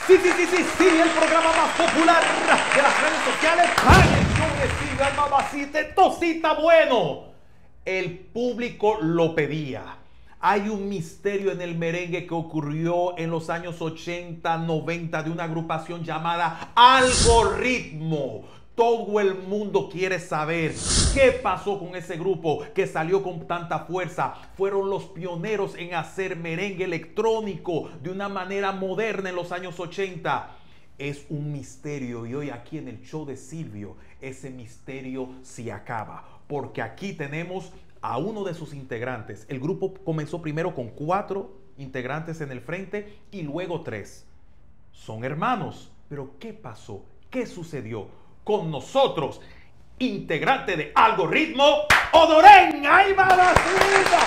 Sí, el programa más popular de las redes sociales. ¡Ay, el show de Silvia, mamacita, tosita bueno! El público lo pedía. Hay un misterio en el merengue que ocurrió en los años 80, 90 de una agrupación llamada Algoritmo. Todo el mundo quiere saber qué pasó con ese grupo que salió con tanta fuerza. Fueron los pioneros en hacer merengue electrónico de una manera moderna en los años 80. Es un misterio y hoy aquí en el show de Silvio ese misterio se acaba. Porque aquí tenemos a uno de sus integrantes. El grupo comenzó primero con 4 integrantes en el frente y luego 3. Son hermanos. Pero ¿qué pasó? ¿Qué sucedió? Con nosotros, integrante de Algoritmo, Odoren. ¡Ay, mamacita!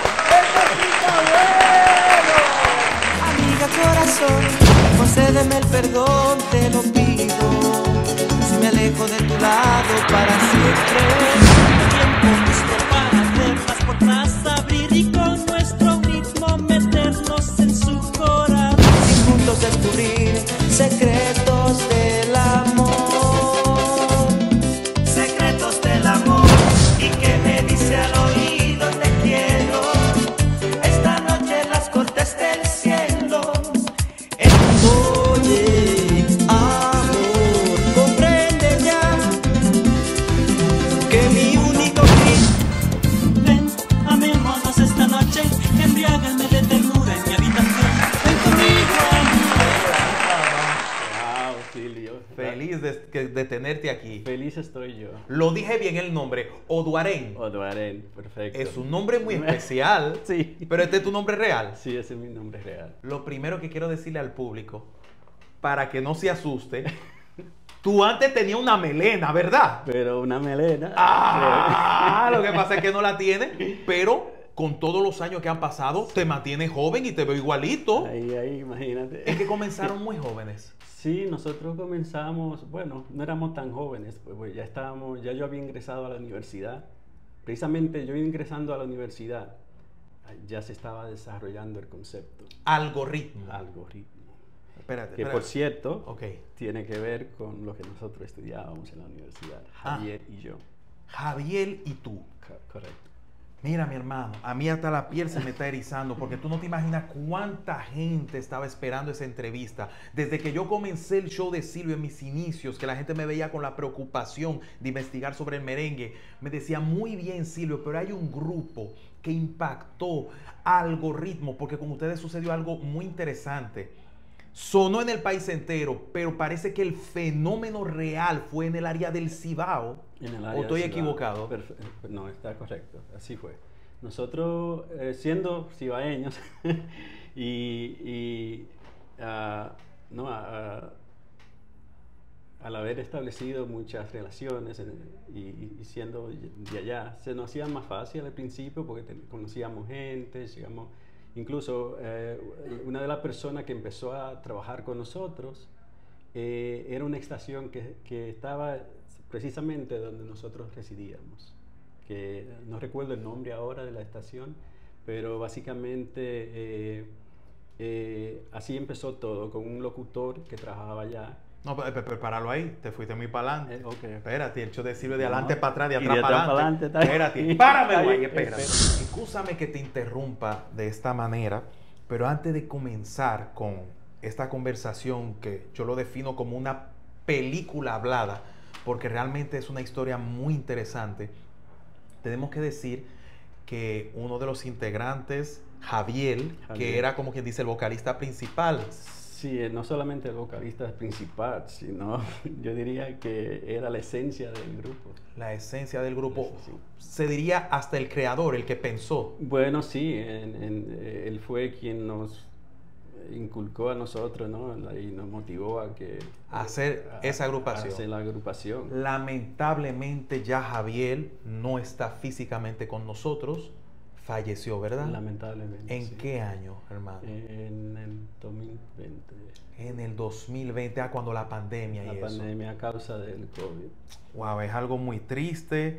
Amiga corazón, concédeme el perdón, te lo pido. Si me alejo de tu lado para siempre, tiempo listo para verlas por tras abrir y con nuestro ritmo meternos en su corazón. Y juntos descubrir secretos del amor. Y que me dice al oído te quiero. Esta noche las cortes del cielo. Oye, amor, comprende ya que mi único fin. Ven, amémonos esta noche. Embriágame de ternura en mi habitación. Ven conmigo, Wow, Silvio. Feliz de tenerte aquí. Feliz estoy yo. Lo dije bien el nombre, Oduaren. Oduaren, perfecto. Es un nombre muy especial. Sí. Pero este es tu nombre real. Sí, ese es mi nombre real. Lo primero que quiero decirle al público, para que no se asuste, tú antes tenías una melena, ¿verdad? Pero una melena. Lo que pasa es que no la tienes, pero con todos los años que han pasado, te mantienes joven y te veo igualito. Ahí, imagínate. Es que comenzaron muy jóvenes. Sí, nosotros comenzamos, bueno, no éramos tan jóvenes, pues ya yo había ingresado a la universidad. Precisamente yo ingresando a la universidad, ya se estaba desarrollando el concepto. Algoritmo. Espérate. Que por cierto, okay, tiene que ver con lo que nosotros estudiábamos en la universidad, Javier y yo. Javier y tú. Correcto. Mira, mi hermano, a mí hasta la piel se me está erizando porque tú no te imaginas cuánta gente estaba esperando esa entrevista. Desde que yo comencé el show de Silvio en mis inicios, que la gente me veía con la preocupación de investigar sobre el merengue, me decía, muy bien, Silvio, pero hay un grupo que impactó Algoritmo, porque con ustedes sucedió algo muy interesante. Sonó en el país entero, pero parece que el fenómeno real fue en el área del Cibao. ¿O estoy equivocado? No, está correcto, así fue. Nosotros, siendo cibaeños al haber establecido muchas relaciones y siendo de allá, se nos hacía más fácil al principio porque conocíamos gente, llegamos. Incluso una de las personas que empezó a trabajar con nosotros era una estación que estaba precisamente donde nosotros residíamos, que no recuerdo el nombre ahora de la estación, pero básicamente así empezó todo, con un locutor que trabajaba allá. No, pero páralo ahí, te fuiste muy para adelante. Okay. Espérate, el show de Silvio de adelante para atrás, de atrás para adelante. Espérate, páramelo ahí, espérate. Excúsame que te interrumpa de esta manera, pero antes de comenzar con esta conversación, que yo lo defino como una película hablada, porque realmente es una historia muy interesante, tenemos que decir que uno de los integrantes, Javier, que era como quien dice el vocalista principal. Sí, no solamente el vocalista principal, sino yo diría que era la esencia del grupo. La esencia del grupo. Sí. Se diría hasta el creador, el que pensó. Bueno, sí, él fue quien nos inculcó a nosotros, ¿no? Y nos motivó a hacer esa agrupación. A hacer la agrupación. Lamentablemente ya Javier no está físicamente con nosotros. Falleció, ¿verdad? Lamentablemente. ¿En qué año, hermano? En el 2020. En el 2020, cuando la pandemia La pandemia a causa del COVID. Wow, es algo muy triste.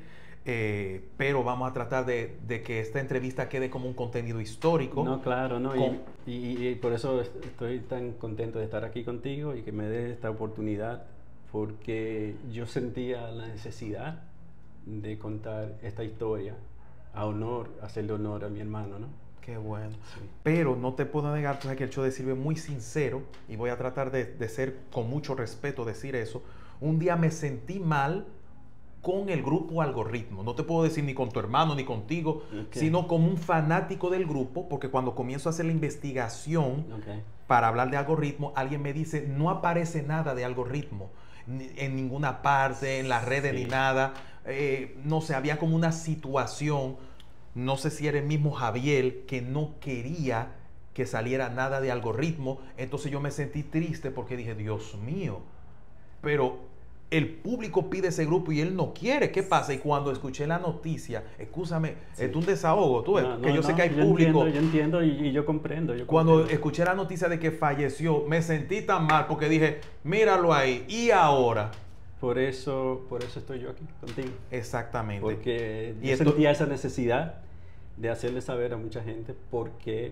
pero vamos a tratar de que esta entrevista quede como un contenido histórico. No, claro, no, y por eso estoy tan contento de estar aquí contigo y que me des esta oportunidad, porque yo sentía la necesidad de contar esta historia hacerle honor a mi hermano, ¿no? Qué bueno. Sí. Pero no te puedo negar, tú sabes que el show de Silvio es muy sincero y voy a tratar de ser con mucho respeto, decir eso. Un día me sentí mal con el grupo Algoritmo. No te puedo decir ni con tu hermano ni contigo, sino como un fanático del grupo, porque cuando comienzo a hacer la investigación para hablar de Algoritmo, alguien me dice, no aparece nada de Algoritmo en ninguna parte, en las redes ni nada. No sé, había como una situación, no sé si era el mismo Javier, que no quería que saliera nada de Algoritmo. Entonces yo me sentí triste porque dije, Dios mío, pero el público pide ese grupo y él no quiere. ¿Qué pasa? Y cuando escuché la noticia, escúchame, es un desahogo, tú ves, que yo sé que hay público. Yo entiendo y yo comprendo. Cuando escuché la noticia de que falleció, me sentí tan mal porque dije, míralo ahí, ¿y ahora? Por eso estoy yo aquí contigo. Exactamente. Porque yo sentía esa necesidad de hacerle saber a mucha gente por qué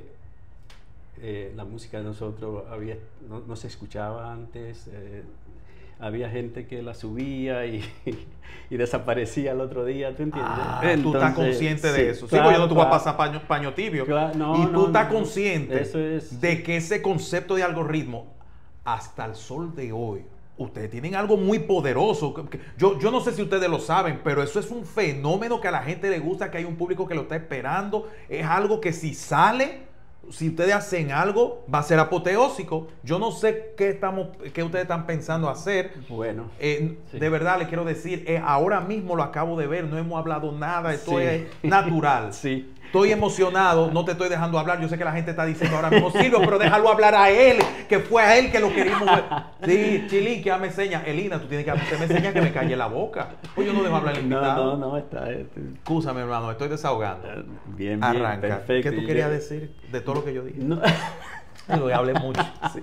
la música de nosotros no se escuchaba antes. Había gente que la subía y desaparecía el otro día, ¿tú entiendes? Entonces, tú estás consciente de eso. Claro, sí, porque yo no te voy a pasar paño tibio. Claro, y tú estás consciente es, de que ese concepto de Algoritmo, hasta el sol de hoy, ustedes tienen algo muy poderoso. Yo no sé si ustedes lo saben, pero eso es un fenómeno que a la gente le gusta, que hay un público que lo está esperando. Es algo que si sale, si ustedes hacen algo, va a ser apoteósico. Yo no sé qué ustedes están pensando hacer. Bueno. De verdad, le quiero decir, ahora mismo lo acabo de ver, no hemos hablado nada, esto es natural. Sí. Estoy emocionado, no te estoy dejando hablar. Yo sé que la gente está diciendo ahora mismo, Silvio, pero déjalo hablar a él, que fue a él que lo queríamos ver. Sí, Chilín, que ya me enseña. Elina, tú tienes que usted me enseña que me calle la boca. Pues yo no dejo hablar al invitado. No, está. Excúsame, hermano, me estoy desahogando. Bien, arranca. Perfecto. ¿Qué tú querías decir de todo lo que yo dije? No. Yo hablé mucho. Sí.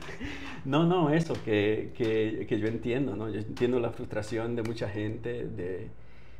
No, eso, que yo entiendo, ¿no? Yo entiendo la frustración de mucha gente, de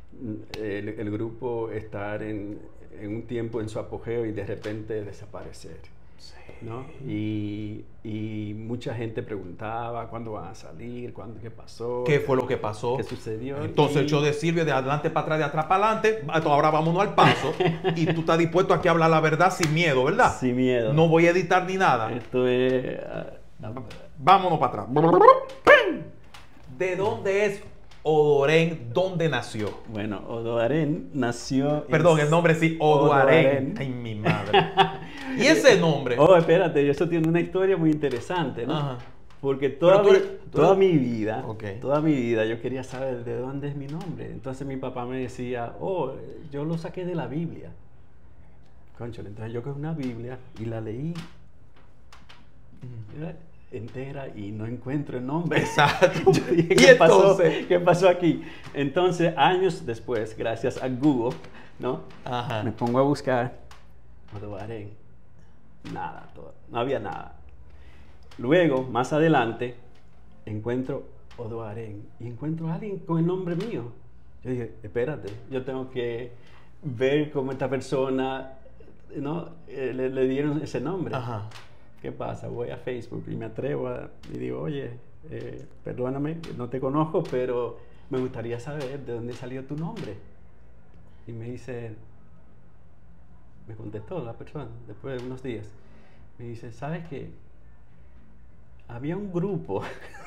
el grupo estar en un tiempo en su apogeo y de repente desaparecer. Sí. ¿No? Y mucha gente preguntaba cuándo van a salir, qué pasó. ¿Qué fue lo que pasó? ¿Qué sucedió? Entonces el show de Silvio, de adelante para atrás, de atrás para adelante. Ahora vámonos al paso. Y tú estás dispuesto aquí a hablar la verdad sin miedo, ¿verdad? Sin miedo. No voy a editar ni nada. Esto es... Vámonos para atrás. ¿De dónde es Odoarén? ¿Dónde nació? Bueno, Odoarén nació... Perdón, el nombre sí, Odoarén. Ay, mi madre. ¿Y ese nombre? Oh, espérate, eso tiene una historia muy interesante, ¿no? Ajá. Porque toda mi vida yo quería saber de dónde es mi nombre. Entonces mi papá me decía, yo lo saqué de la Biblia. Cónchale, entonces yo cogí una Biblia y la leí entera y no encuentro el nombre. Exacto. Yo dije, ¿qué pasó aquí? Entonces, años después, gracias a Google, ¿no? Ajá. Me pongo a buscar Odoarén. Nada, no había nada. Luego, más adelante, encuentro Odoarén y encuentro a alguien con el nombre mío. Yo dije, espérate, yo tengo que ver cómo esta persona, ¿no? le dieron ese nombre. Ajá. ¿Qué pasa? Voy a Facebook y me atrevo y digo, oye, perdóname, no te conozco, pero me gustaría saber de dónde salió tu nombre. Y me contestó la persona después de unos días. Me dice, ¿sabes qué? Había un grupo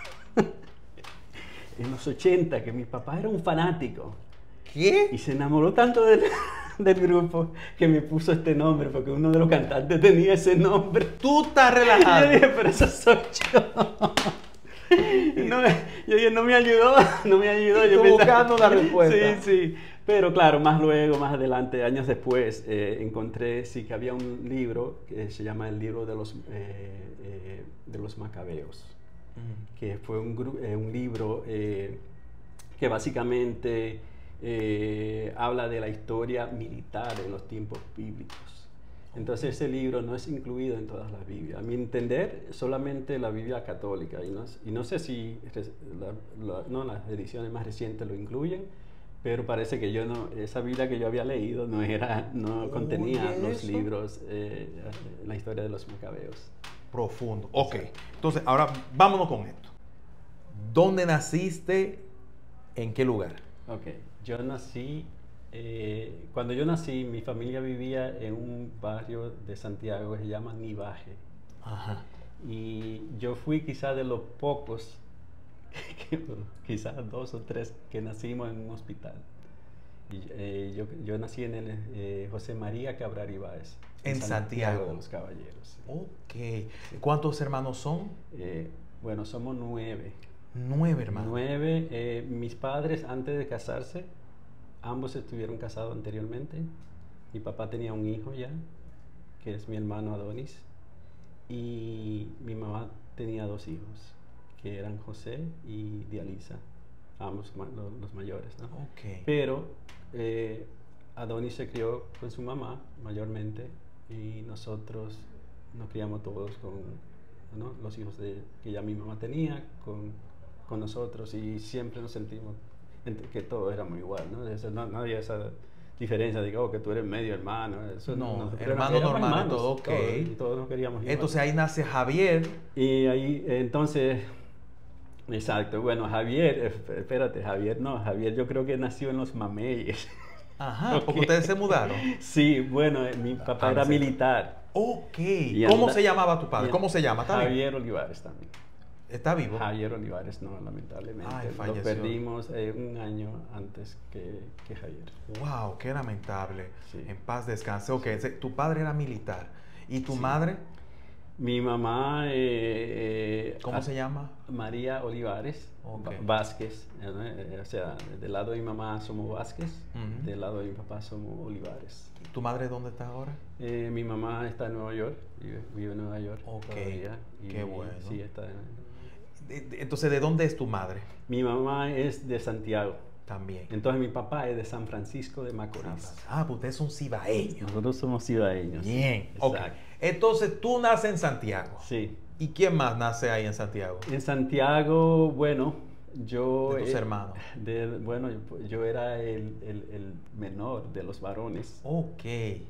en los 80 que mi papá era un fanático. ¿Qué? Y se enamoró tanto del grupo que me puso este nombre, porque uno de los cantantes tenía ese nombre. Tú estás relajado. Y yo dije, pero eso soy yo. Y yo dije, no me ayudó. Estoy buscando la respuesta. Sí. Pero claro, más adelante, años después, encontré que había un libro que se llama el libro de los Macabeos, que fue un libro que básicamente habla de la historia militar en los tiempos bíblicos. Entonces ese libro no es incluido en todas las Biblias. A mi entender, solamente la Biblia católica, y no sé si las ediciones más recientes lo incluyen, pero parece que yo no, esa Biblia que yo había leído no contenía Oye, los eso. libros, la historia de los macabeos. Profundo. Ok. Entonces, ahora vámonos con esto. ¿Dónde naciste? ¿En qué lugar? Ok, yo nací, cuando yo nací, mi familia vivía en un barrio de Santiago que se llama Nivaje. Ajá. Y yo fui quizás de los pocos, quizás 2 o 3, que nacimos en un hospital. Y, yo nací en el José María Cabral Ibáez, En Santiago de los Caballeros. Sí. Ok. ¿Cuántos hermanos son? Bueno, somos 9. 9 hermanos. 9. Mis padres, antes de casarse, ambos estuvieron casados anteriormente. Mi papá tenía un hijo ya, que es mi hermano Adonis. Y mi mamá tenía 2 hijos, que eran José y Dialisa, ambos los mayores, ¿no? Ok. Pero Adonis se crió con su mamá mayormente y nosotros nos criamos todos con, ¿no?, los hijos que ya mi mamá tenía con nosotros, y siempre nos sentimos que todo era muy igual, ¿no? No había esa diferencia de que tú eres medio hermano. Eso No, nosotros hermano éramos normal, hermanos, todo ok. todos nos queríamos igual. Entonces ahí nace Javier. Y ahí, entonces, exacto, bueno, Javier, espérate, Javier yo creo que nació en los Mameyes. Ajá, Ok. porque ustedes se mudaron. Sí, bueno, mi papá era no sé. militar. Ok. Y ¿Cómo anda- se llamaba tu padre? y- ¿Cómo se llama? ¿Está bien? Javier Olivares también. ¿Está vivo? Javier Olivares, no, lamentablemente. Ay, Lo falleció. perdimos un año antes que Javier. Wow, qué lamentable. Sí. En paz descanse. Ok, tu padre era militar. ¿Y tu Sí. madre? Mi mamá... ¿Cómo se llama? María Olivares Ok. Vázquez. O sea, del lado de mi mamá somos Vázquez, Ujú. del lado de mi papá somos Olivares. ¿Tu madre dónde está ahora? Mi mamá está en Nueva York, vive en Nueva York Ok, todavía. qué bueno. Sí, está Entonces, ¿de dónde es tu madre? Mi mamá es de Santiago. También. Entonces mi papá es de San Francisco de Macorís. Ah, pues ustedes son cibaeños. Nosotros somos cibaeños. Bien. Ok. Exacto. Entonces, tú naces en Santiago. Sí. ¿Y quién más nace ahí en Santiago? En Santiago, bueno, yo... De tus hermanos. Bueno, yo era el menor de los varones. Ok.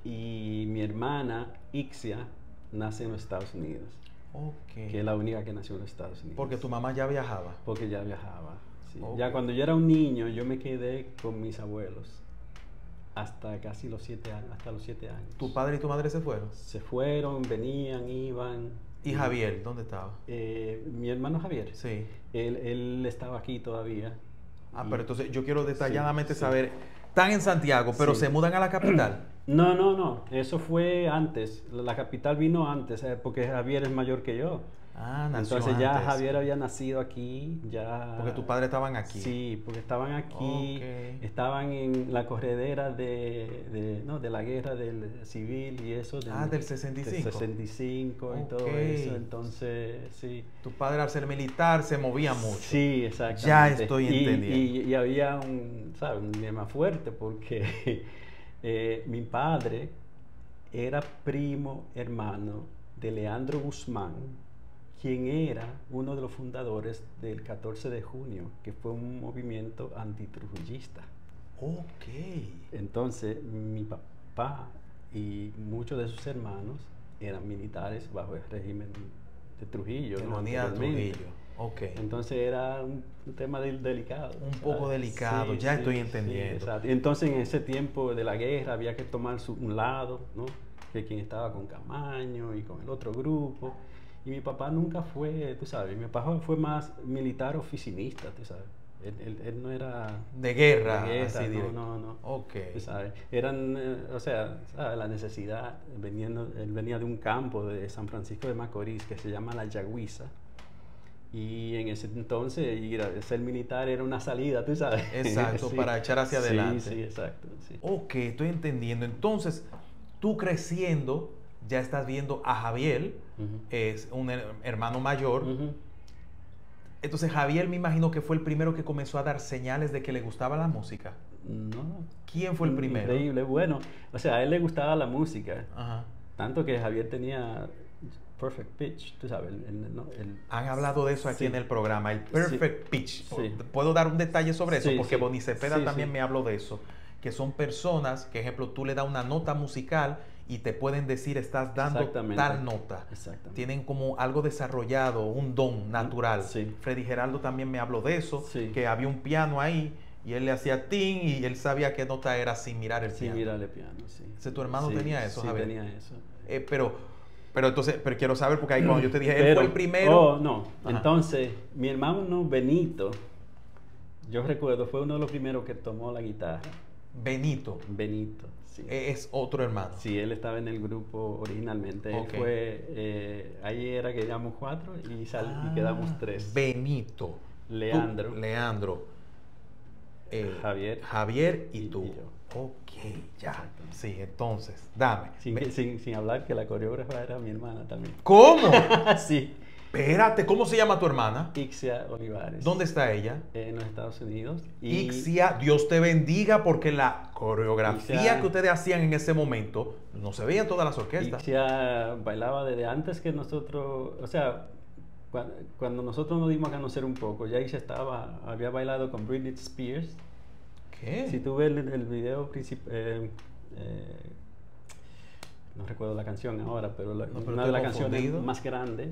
Y mi hermana, Ixia, nace en los Estados Unidos. Ok. Que es la única que nació en los Estados Unidos. Porque tu mamá ya viajaba. Porque ya viajaba. Sí. Ok. Ya cuando yo era un niño, yo me quedé con mis abuelos. Hasta casi los 7 años. Hasta los 7 años. ¿Tu padre y tu madre se fueron? Se fueron, venían, iban. ¿Y Javier, dónde estaba? Mi hermano Javier. Sí. Él estaba aquí todavía. Ah, Y- pero entonces yo quiero detalladamente sí. saber. Están en Santiago, pero Sí. se mudan a la capital. No. Eso fue antes. La capital vino antes, porque Javier es mayor que yo. Ah, nació Entonces ya antes. Javier había nacido aquí, ya... Porque tus padres estaban aquí. Sí, porque estaban aquí, Ok. estaban en la corredera de la guerra del civil y eso. Del 65. Del 65 y todo Ok. eso, entonces sí. Tu padre al ser militar se movía mucho. Sí, exactamente. Ya estoy Y- entendiendo. Y había un dilema fuerte porque mi padre era primo hermano de Leandro Guzmán, quien era uno de los fundadores del 14 de junio, que fue un movimiento antitrujillista. Ok. Entonces, mi papá y muchos de sus hermanos eran militares bajo el régimen de Trujillo. De ¿no? Leonidas Anteriormente. Trujillo. Ok. Entonces era un tema delicado. Un poco delicado, ya estoy entendiendo. exacto. Entonces en ese tiempo de la guerra había que tomar un lado, ¿no? Que quien estaba con Camaño y con el otro grupo. Y mi papá nunca fue, tú sabes, mi papá fue más militar oficinista, tú sabes. Él no era... De guerra, de así directo. no. Ok. Tú sabes, eran, o sea, ¿sabes? La necesidad, él venía de un campo de San Francisco de Macorís que se llama La Yagüiza. Y en ese entonces ir a ser militar era una salida, tú sabes. Exacto, para echar hacia adelante. Sí, exacto. Sí. Ok, estoy entendiendo. Entonces, tú creciendo, ya estás viendo a Javier, Ujú. es un hermano mayor. Ujú. Entonces, Javier me imagino que fue el primero que comenzó a dar señales de que le gustaba la música. No. ¿Quién fue el primero? Increíble. Bueno, o sea, a él le gustaba la música. Ajá. Tanto que Javier tenía perfect pitch, tú sabes. Han hablado de eso aquí Sí. en el programa, el perfect pitch. Sí. ¿Puedo dar un detalle sobre eso? Sí, Porque sí. Bonnie Cepeda Sí, también sí. me habló de eso. Que son personas que, ejemplo, tú le das una nota musical y te pueden decir estás dando Exactamente. tal nota. Exactamente. Tienen como algo desarrollado, un don natural. Sí. Freddy Geraldo también me habló de eso, Sí. que había un piano ahí y él le hacía tin y él sabía qué nota era sin mirar el Sí, piano. mira el piano, sí. ¿Ese tu hermano Sí, tenía eso, sí, Javier? tenía eso. Pero entonces, pero quiero saber porque ahí cuando yo te dije, él fue el primero. Oh, no. Ajá. Entonces, mi hermano Benito, yo recuerdo, fue uno de los primeros que tomó la guitarra. Benito Benito, sí. es otro hermano. Sí, él estaba en el grupo originalmente. Ok. Él fue, ahí era que éramos 4 y quedamos 3. Benito. Leandro. Tú, Leandro. Javier y tú. Y yo. Ok, ya. Exactamente. Sí, entonces, dame. Sin hablar que la coreógrafa era mi hermana también. ¿Cómo? Sí. Espérate, ¿cómo se llama tu hermana? Ixia Olivares. ¿Dónde está ella? En los Estados Unidos. Ixia, Dios te bendiga porque la coreografía Ixia- que ustedes hacían en ese momento no se veía en todas las orquestas. Ixia bailaba desde antes que nosotros, o sea, cuando nosotros nos dimos a conocer un poco, ya Ixia había bailado con Britney Spears. ¿Qué? Si tú ves el video no recuerdo la canción ahora, pero pero una de las estoy canciones confundido. más grandes,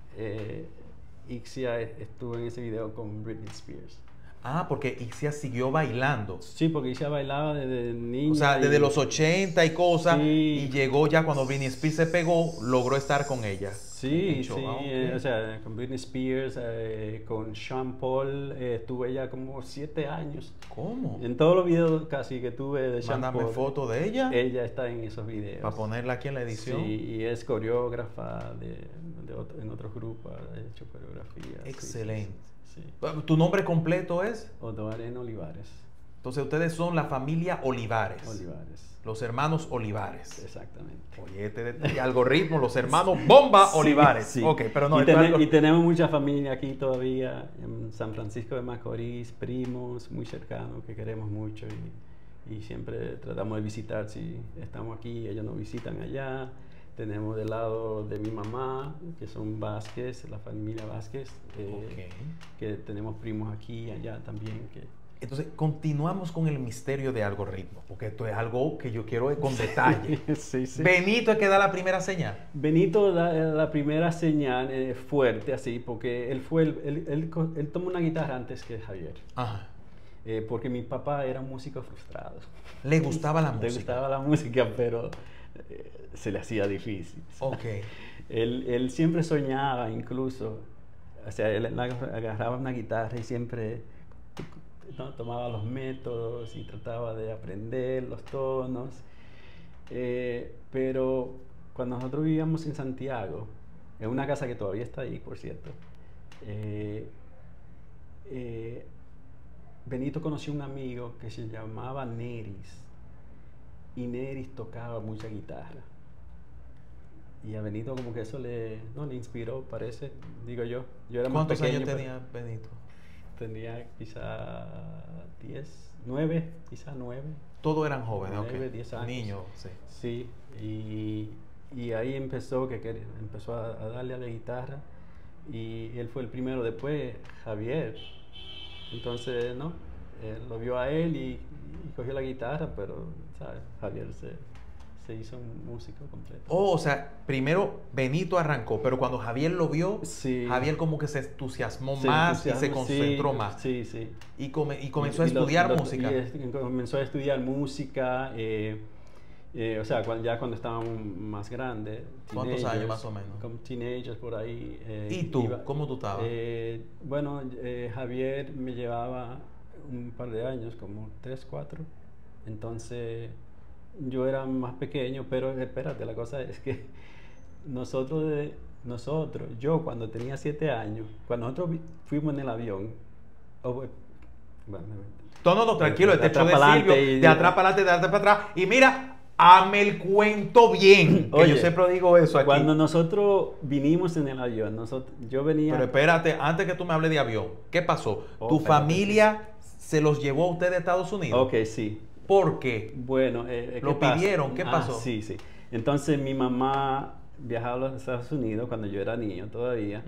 Ixia estuvo en ese video con Britney Spears. Ah, porque Ixia siguió bailando. Sí, porque Ixia bailaba desde niña. O sea, desde los 80 y cosas, Sí. y llegó ya cuando Britney Spears se pegó, logró estar con ella. Sí, En sí, show. Ah, ok. o sea, con Britney Spears, con Sean Paul, tuve ya como 7 años. ¿Cómo? En todos los videos casi que tuve de Sean Mándame Paul, foto de ella ella está en esos videos. para ponerla aquí en la edición. Sí, y es coreógrafa en otros grupos, ha hecho coreografía. sí, Excelente. Sí, sí. ¿Tu nombre completo es? Odoaren Olivares. Entonces ustedes son la familia Olivares. Olivares. Los hermanos Olivares. Exactamente. Oye, este algoritmo, los hermanos Bomba Sí, Olivares. sí. Ok, pero no, y, esto es algo- y tenemos mucha familia aquí todavía, en San Francisco de Macorís, primos muy cercanos que queremos mucho y siempre tratamos de visitar. Si estamos aquí, ellos nos visitan allá. Tenemos del lado de mi mamá, que son Vázquez, la familia Vázquez, Ok. que tenemos primos aquí y allá también. Entonces, continuamos con el misterio de algoritmo, porque esto es algo que yo quiero con detalle. Sí, sí. Benito es que da la primera señal. Benito da la primera señal fuerte así, porque él tomó una guitarra antes que Javier. Ajá. Porque mi papá era un músico frustrado. Le gustaba la Le música. gustaba la música, pero se le hacía difícil. Ok. Él siempre soñaba incluso, o sea, él agarraba una guitarra y siempre, ¿no?, tomaba los métodos y trataba de aprender los tonos. Pero cuando nosotros vivíamos en Santiago, en una casa que todavía está ahí, por cierto, Benito conoció un amigo que se llamaba Neris, y Neris tocaba mucha guitarra. Y a Benito como que eso le inspiró, parece, digo yo. Yo era más ¿Cuántos pequeño, años pero tenía Benito? tenía quizá 9, quizá 9. Todos eran jóvenes, 9, ok. 10 años. Niños, sí. Sí, y ahí empezó empezó a darle a la guitarra, y él fue el primero. Después Javier, entonces no, él lo vio a él y cogió la guitarra, pero ¿sabes? Javier se hizo un músico completo. Oh, o sea, primero Benito arrancó, pero cuando Javier lo vio, Sí. Javier como que se entusiasmó Se más y se entusiasmó, concentró sí, más. Sí, sí. Y comenzó a estudiar música. Comenzó a estudiar música, o sea, ya cuando estábamos más grandes. ¿Cuántos años más o menos? Como teenagers por ahí. ¿Y tú? ¿Cómo tú estabas? Bueno, Javier me llevaba un par de años, como 3, 4. Entonces yo era más pequeño, pero espérate, la cosa es que yo cuando tenía 7 años, cuando nosotros fuimos en el avión, No, tranquilo, de este hecho de atrás Silvio, pa'lante y- de atrás para adelante, de atrás para atrás. Y mira, hazme el cuento bien. Que Oye, yo siempre digo eso aquí. Cuando nosotros vinimos en el avión, yo venía... Pero espérate, antes que tú me hables de avión, ¿qué pasó? Oh, ¿Tu espérate, familia se los llevó a ustedes a Estados Unidos? Ok, sí. ¿Por qué? Bueno, ¿Lo ¿qué pasa? pidieron? ¿Qué pasó? Sí, sí. Entonces mi mamá viajado a los Estados Unidos cuando yo era niño todavía.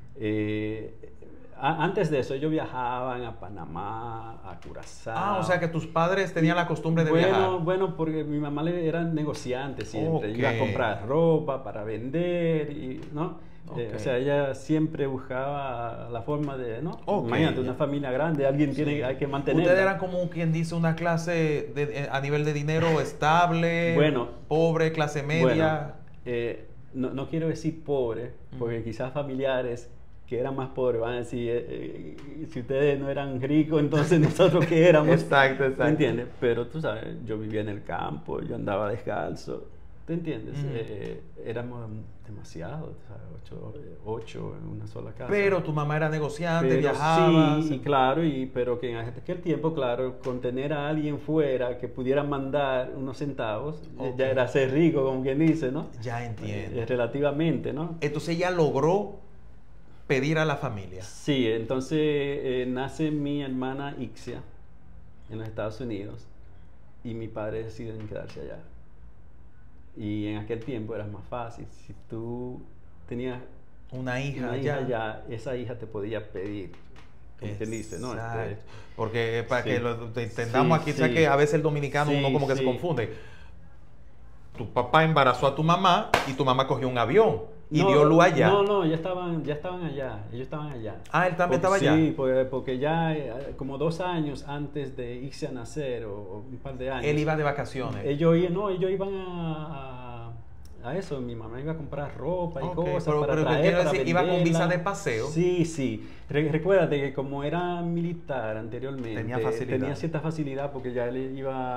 Antes de eso, ellos viajaban a Panamá, a Curazao. O sea que tus padres tenían la costumbre de viajar. Bueno, porque mi mamá era negociante siempre. Ok. Iba a comprar ropa para vender, ¿no? Ok. O sea, ella siempre buscaba la forma de, ¿no? Ok. Imagínate, una familia grande, alguien hay que mantenerla. Ustedes eran como quien dice una clase a nivel de dinero estable, Bueno, pobre, clase media. Bueno, no quiero decir pobre, porque quizás familiares que eran más pobres van a decir, si ustedes no eran ricos, entonces nosotros qué éramos. Exacto. ¿Me entiendes? Pero tú sabes, yo vivía en el campo, yo andaba descalzo, ¿te entiendes? Éramos demasiados, ¿sabes? 8 en una sola casa. Pero tu mamá era negociante, Pero viajaba. sí, y claro, pero que en aquel tiempo, claro, con tener a alguien fuera que pudiera mandar unos centavos, Ok. ya era ser rico, como quien dice, ¿no? Ya entiendo. Relativamente, ¿no? Entonces ella logró pedir a la familia. Sí, entonces nace mi hermana Ixia en los Estados Unidos y mi padre deciden quedarse allá. Y en aquel tiempo era más fácil. Si tú tenías Una hija una allá. hija allá, esa hija te podía pedir. Como quien dice, ¿no? Exacto. Porque para sí. que lo entendamos Sí, aquí, sí. sabes que a veces el dominicano uno como que se Sí. confunde. Tu papá embarazó a tu mamá y tu mamá cogió un avión y No, dio luz allá. No, ya estaban allá. Ellos estaban allá. Ah, él también estaba allá. Sí, porque ya como 2 años antes de irse a nacer, o un par de años. Él iba de vacaciones. Ellos iban a eso. Mi mamá iba a comprar ropa y Ok, cosas pero para traer, quiero para decir, iba con venderla. visa de paseo. Sí. Recuérdate que como era militar anteriormente, Tenía facilidad. tenía cierta facilidad porque ya él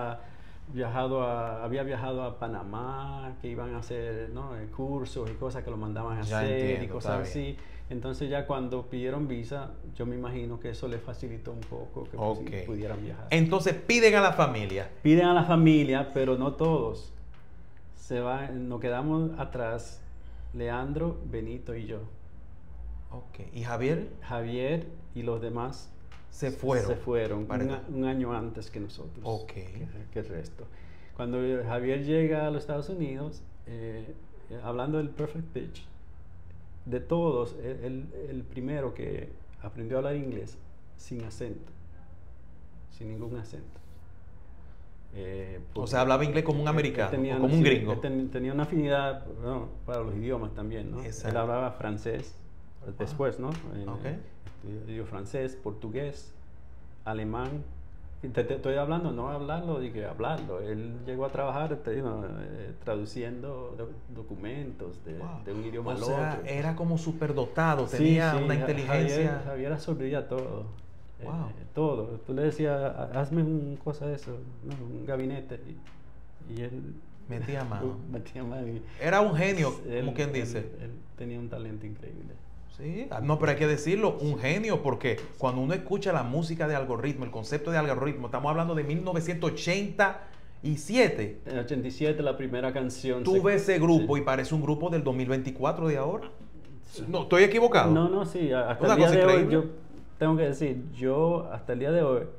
había viajado a Panamá, que iban a hacer, ¿no? Cursos y cosas que lo mandaban a Ya hacer entiendo, y cosas está bien. así. Entonces ya cuando pidieron visa, yo me imagino que eso les facilitó un poco que Ok. pudieran viajar. Entonces piden a la familia. Piden a la familia, pero no todos. Nos quedamos atrás, Leandro, Benito y yo. Ok. ¿Y Javier? Javier y los demás Se fueron. Para- un año antes que nosotros, Ok. que el resto. Cuando Javier llega a los Estados Unidos, hablando del Perfect Pitch, de todos, el primero que aprendió a hablar inglés sin acento, sin ningún acento. O sea, hablaba inglés como un americano, o como un sí, gringo. Tenía una afinidad, ¿no? Para los idiomas también, ¿no? Exacto. Él hablaba francés después, ¿no? Ok. Estudió francés, portugués, alemán. Y te estoy hablando, no hablarlo, dije hablarlo. Él llegó a trabajar, te digo, traduciendo documentos Wow. de un idioma O al sea, otro. era como superdotado, Sí, tenía sí, una inteligencia. Javier absorbía todo. Wow. Todo. Tú le decías, hazme un cosa de eso, ¿no? Un gabinete. Y él Metía mano. metía mano. Era un genio, Él- como quien él- dice. Él tenía un talento increíble. Sí, no, pero hay que decirlo, un genio, porque cuando uno escucha la música de algoritmo, el concepto de algoritmo, estamos hablando de 1987. En el 87 la primera canción. Tuve ese grupo sí. y parece un grupo del 2024 de ahora. No, ¿estoy equivocado? No, sí, hasta Una el día cosa de hoy, increíble. yo tengo que decir, yo hasta el día de hoy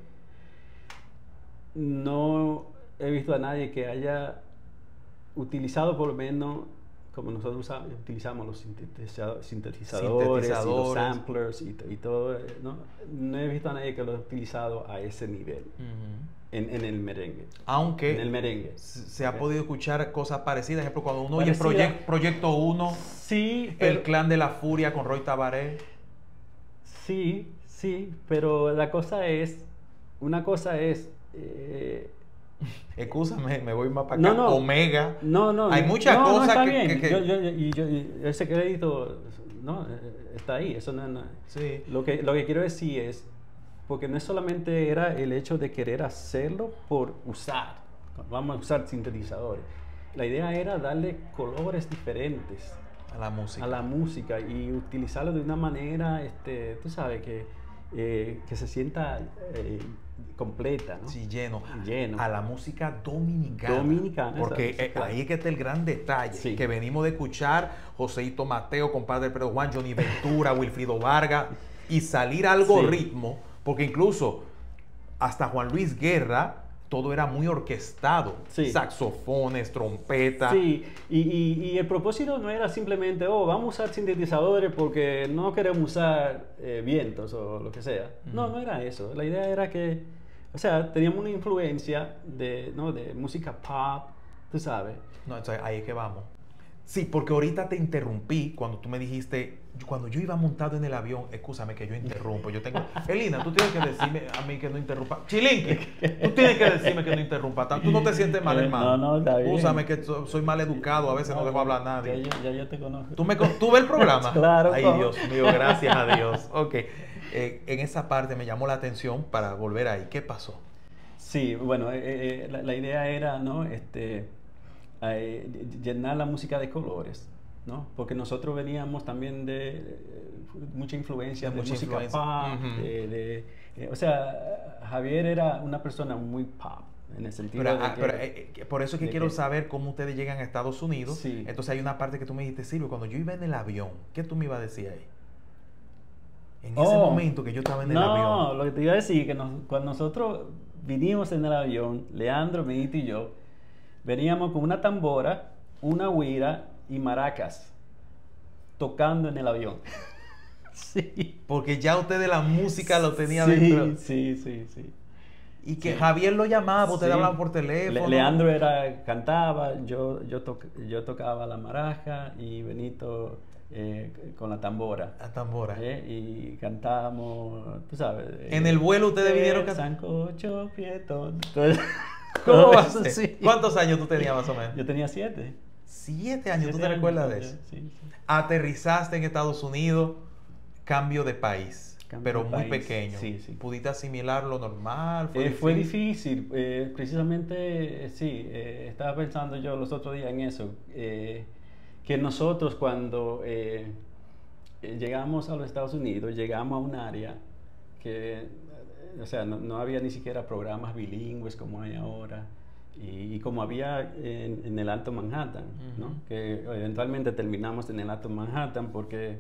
no he visto a nadie que haya utilizado por lo menos como nosotros utilizamos los sintetizadores y los samplers y todo, ¿no? No he visto a nadie que lo ha utilizado a ese nivel Ujú. en el merengue. Aunque En el merengue. se ha Ok. podido escuchar cosas parecidas. Por ejemplo, cuando uno oye Parecida. Proyecto 1, Sí, pero, El Clan de la Furia con Roy Tabaré. sí, pero una cosa es Excúsame, me voy más para No, acá. no. Omega. No, Hay muchas no, cosas está que- bien. que- Y ese crédito, no, está ahí. Eso no. Sí. Lo que quiero decir es, porque no solamente era el hecho de querer hacerlo por usar, vamos a usar sintetizadores. La idea era darle colores diferentes A la música. a la música y utilizarlo de una manera, tú sabes, que se sienta completa, ¿no? Sí, lleno. Lleno. A la música dominicana. Dominicana, Porque exacto, sí, claro. ahí es que está el gran detalle. Sí. Que venimos de escuchar Joseito Mateo, compadre Pedro Juan, Johnny Ventura, Wilfrido Vargas. Y salir algoritmo. Porque incluso hasta Juan Luis Guerra todo era muy orquestado. Sí. Saxofones, trompetas. Sí, y el propósito no era simplemente, oh, vamos a usar sintetizadores porque no queremos usar vientos o lo que sea. No, no era eso. La idea era que, o sea, teníamos una influencia ¿no? de música pop, tú sabes. No, entonces ahí es que vamos. Sí, porque ahorita te interrumpí cuando tú me dijiste, cuando yo iba montado en el avión, escúchame que yo interrumpo, yo tengo... Elina, tú tienes que decirme a mí que no interrumpa. Chilinqui, tú tienes que decirme que no interrumpa. Tú no te sientes mal, hermano. No, está bien. Escúchame que soy mal educado, a veces no dejo hablar a nadie. Ya yo te conozco. ¿Tú ves el programa? Claro. Ay, Dios mío, gracias a Dios. Ok, en esa parte me llamó la atención para volver ahí. ¿Qué pasó? Sí, bueno, la idea era, ¿no? Llenar la música de colores, ¿no? Porque nosotros veníamos también de mucha influencia de mucha música influencia. pop, o sea, Javier era una persona muy pop, en el sentido de que... por eso es que quiero saber cómo ustedes llegan a Estados Unidos. Sí. Entonces hay una parte que tú me dijiste, Silvio, cuando yo iba en el avión, ¿qué tú me ibas a decir ahí? En ese momento que yo estaba en el avión. No, lo que te iba a decir, que cuando nosotros vinimos en el avión, Leandro, Benito y yo, veníamos con una tambora, una güira y maracas, tocando en el avión. Sí. Porque ya ustedes la música lo tenía Sí, dentro. sí. Y que Sí. Javier lo llamaba, ustedes Sí. hablaban por teléfono. Leandro cantaba, yo tocaba la maraca y Benito con la tambora. La tambora. Y cantábamos, tú sabes. En el vuelo ustedes vinieron Sancocho, Pietón. ¿Cómo va a Eso ser? sí. ¿Cuántos años tú tenías más o menos? Yo tenía 7. 7 años, ¿tú te 7 recuerdas de años, eso? Sí. Aterrizaste en Estados Unidos, cambio de país, Cambio pero de muy país, pequeño. sí. ¿Pudiste asimilar lo normal? Fue difícil, precisamente, sí, estaba pensando yo los otros días en eso, que nosotros cuando llegamos a los Estados Unidos, llegamos a un área que, o sea, no había ni siquiera programas bilingües como hay ahora, y como había en el Alto Manhattan, ¿no? Que eventualmente terminamos en el Alto Manhattan porque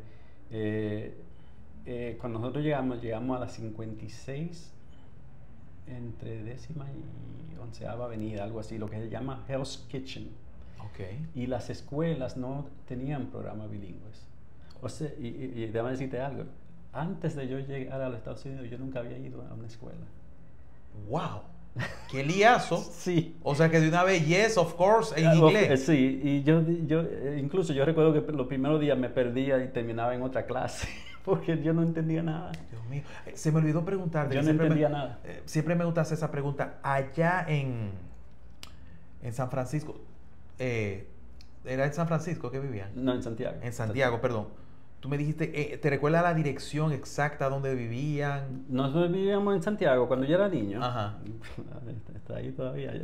cuando nosotros llegamos a las 56 entre 10ª y 11ª avenida, algo así, lo que se llama Hell's Kitchen. Okay. Y las escuelas no tenían programas bilingües. O sea, y déjame decirte algo. Antes de yo llegar a los Estados Unidos, yo nunca había ido a una escuela. ¡Wow! ¡Qué liazo! Sí. O sea que de una vez, yes, of course, en inglés. Sí, y yo incluso yo recuerdo que los primeros días me perdía y terminaba en otra clase, porque yo no entendía nada. Dios mío. Se me olvidó preguntarte. Yo no entendía nada. Siempre me gusta hacer esa pregunta. Allá en San Francisco, ¿era en San Francisco que vivían? No, en Santiago. En Santiago, perdón. Tú me dijiste, ¿te recuerdas la dirección exacta donde vivían? Nosotros vivíamos en Santiago cuando yo era niño. Ajá. Está ahí todavía.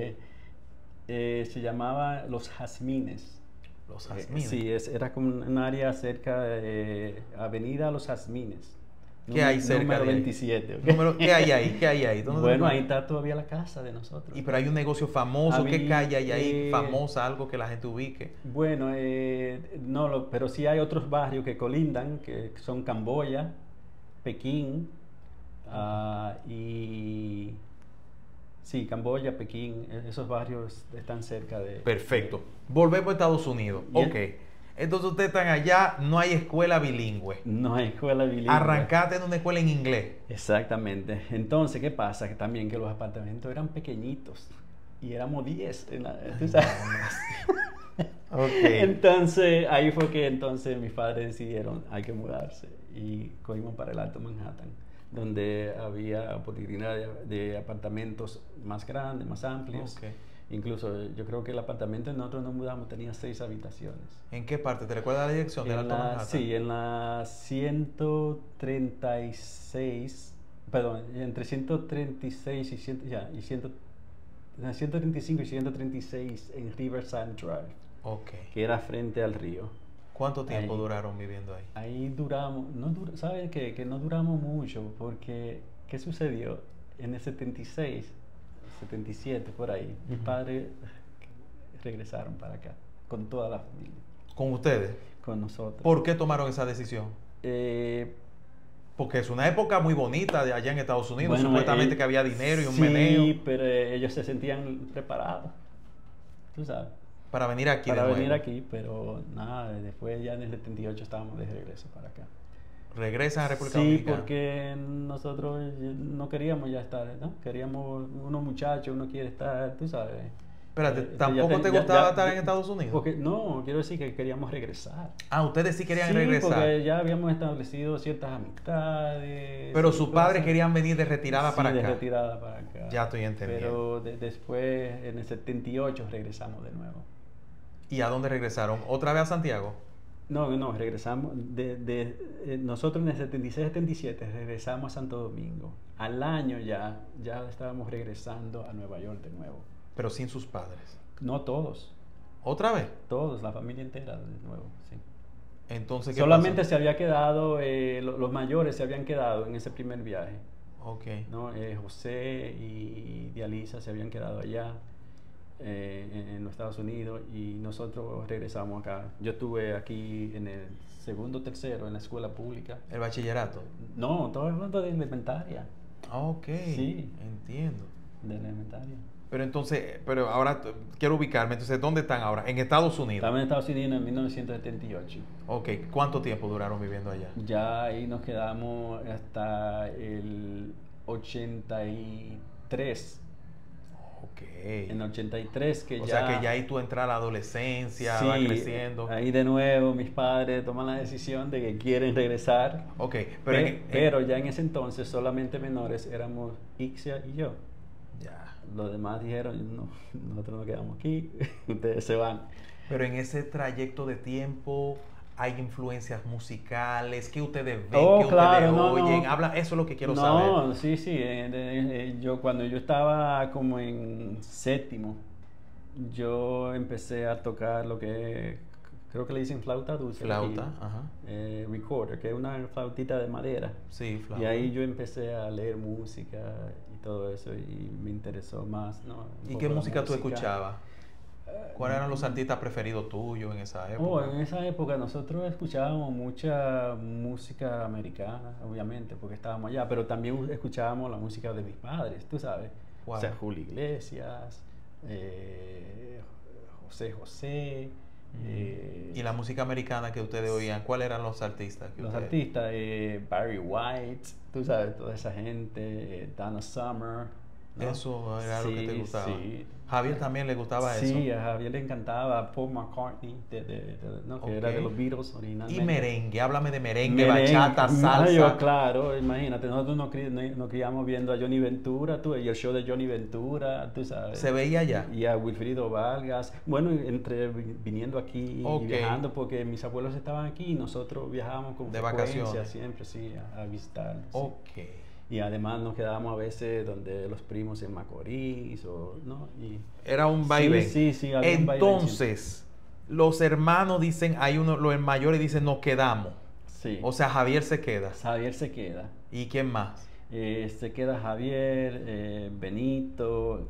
Se llamaba Los Jazmines. Los Jazmines. Sí, era como un área cerca de Avenida Los Jazmines. ¿Qué hay cerca número de ahí? 27. ¿Okay? ¿Qué hay ahí? ¿Qué hay ahí? Bueno, ahí está todavía la casa de nosotros. Pero hay un negocio famoso. ¿Qué calle hay ahí famosa? Algo que la gente ubique. Bueno, no, pero sí hay otros barrios que colindan, que son Camboya, Pekín, y... Sí, Camboya, Pekín, esos barrios están cerca de... Perfecto. Volvemos a Estados Unidos. Ok. Entonces ustedes están allá, no hay escuela bilingüe. No hay escuela bilingüe. Arrancaste en una escuela en inglés. Exactamente. Entonces, ¿qué pasa? Que también que los apartamentos eran pequeñitos y éramos 10. ¿Tú sabes? Okay. Entonces, ahí fue que entonces mis padres decidieron, hay que mudarse, y cogimos para el Alto Manhattan, donde había oportunidad de apartamentos más grandes, más amplios. Okay. Incluso yo creo que el apartamento en nosotros nos mudamos tenía 6 habitaciones. ¿En qué parte? ¿Te recuerdas la dirección del Alto Manhattan? Sí, en la 136, perdón, entre 136 y 135 y 136 en Riverside Drive. Ok. Que era frente al río. ¿Cuánto tiempo duraron viviendo ahí? Ahí duramos, ¿sabes qué? Que no duramos mucho, porque ¿qué sucedió? En el 76, 77, por ahí, mis padres regresaron para acá, con toda la familia. ¿Con ustedes? Con nosotros. ¿Por qué tomaron esa decisión? Porque es una época muy bonita de allá en Estados Unidos, Bueno, supuestamente que había dinero y un sí, meneo pero ellos se sentían preparados, tú sabes, para venir aquí para de nuevo. venir aquí, pero nada, después ya en el 78 estábamos de regreso para acá. Regresan a República Sí, Dominicana. porque nosotros no queríamos ya estar, ¿no? Queríamos, unos muchachos, uno quiere estar, tú sabes. Espérate, Ya ¿tampoco te ya- gustaba ya- estar en Estados Unidos? Porque, no, quiero decir que queríamos regresar. Ah, ustedes sí querían Sí, regresar. porque ya habíamos establecido ciertas amistades. Pero y sus padres cosas. querían venir de retirada Sí, para de acá. retirada para acá. Ya estoy entendiendo. Pero después, en el 78, regresamos de nuevo. ¿Y a dónde regresaron? ¿Otra vez a Santiago? No, regresamos. Nosotros en el 76-77 regresamos a Santo Domingo. Al año ya estábamos regresando a Nueva York de nuevo. Pero sin sus padres. No todos, ¿Otra vez? todos, la familia entera de nuevo, sí. Entonces, ¿qué Solamente pasó? se había quedado, los mayores se habían quedado en ese primer viaje, Ok. ¿no? José y Dialisa se habían quedado allá en los Estados Unidos y nosotros regresamos acá. Yo estuve aquí en el segundo, tercero en la escuela pública. ¿El bachillerato? No, estaba hablando de elementaria, Ok. Sí. Entiendo. de elementaria. Pero entonces, pero ahora quiero ubicarme. Entonces, ¿dónde están ahora? En Estados Unidos. Estaba en Estados Unidos en 1978. Ok. ¿Cuánto tiempo duraron viviendo allá? Ya ahí nos quedamos hasta el 83. Ok. En el 83 que O ya... sea que ya ahí tú entras a la adolescencia, Sí, va creciendo. ahí de nuevo mis padres toman la decisión de que quieren regresar. Ok. Pero, Pero ya en ese entonces solamente menores éramos Ixia y yo. Ya. Los demás dijeron, no, nosotros nos quedamos aquí, ustedes se van. Pero en ese trayecto de tiempo hay influencias musicales. ¿Qué ustedes ven? Oh, ¿Qué claro, ustedes no, oyen? no. Habla, eso es lo que quiero saber. No, sí, sí. Cuando yo estaba como en séptimo, yo empecé a tocar lo que creo que le dicen flauta dulce. Flauta, aquí, ajá. recorder, que es una flautita de madera. Sí, flauta. Y ahí yo empecé a leer música y todo eso y me interesó más, ¿no? Un ¿Y poco qué la música tú escuchabas? ¿Cuáles eran los artistas preferidos tuyos en esa época? En esa época nosotros escuchábamos mucha música americana, obviamente, porque estábamos allá, pero también escuchábamos la música de mis padres, tú sabes. ¿Cuál? O sea, Julio Iglesias, José José. ¿Y la música americana que ustedes oían? ¿Cuáles eran los artistas? Que Los ustedes- artistas, Barry White, tú sabes, toda esa gente, Donna Summer. ¿no? Eso era lo que te Sí, gustaba. sí. Javier también le gustaba eso. Sí, a Javier le encantaba Paul McCartney, ¿no? que era de Ok. los Beatles originalmente. Y merengue, háblame de merengue, Merengue, bachata, salsa. yo, claro, imagínate, nosotros nos criamos viendo a Johnny Ventura, y el show de Johnny Ventura, tú sabes. Se veía allá. Y a Wilfrido Vargas. Bueno, viniendo aquí Ok. y viajando, porque mis abuelos estaban aquí y nosotros viajábamos con De frecuencia vacaciones. siempre, sí, a visitarlos. sí. Ok. Y además nos quedábamos a veces donde los primos en Macorís, ¿no? Y, Era un vaivén. sí, había un vaivén Entonces, los hermanos dicen, hay uno, los mayores dicen, nos quedamos. sí. O sea, Javier se queda. Javier se queda. ¿Y quién más? Se queda Javier, Benito,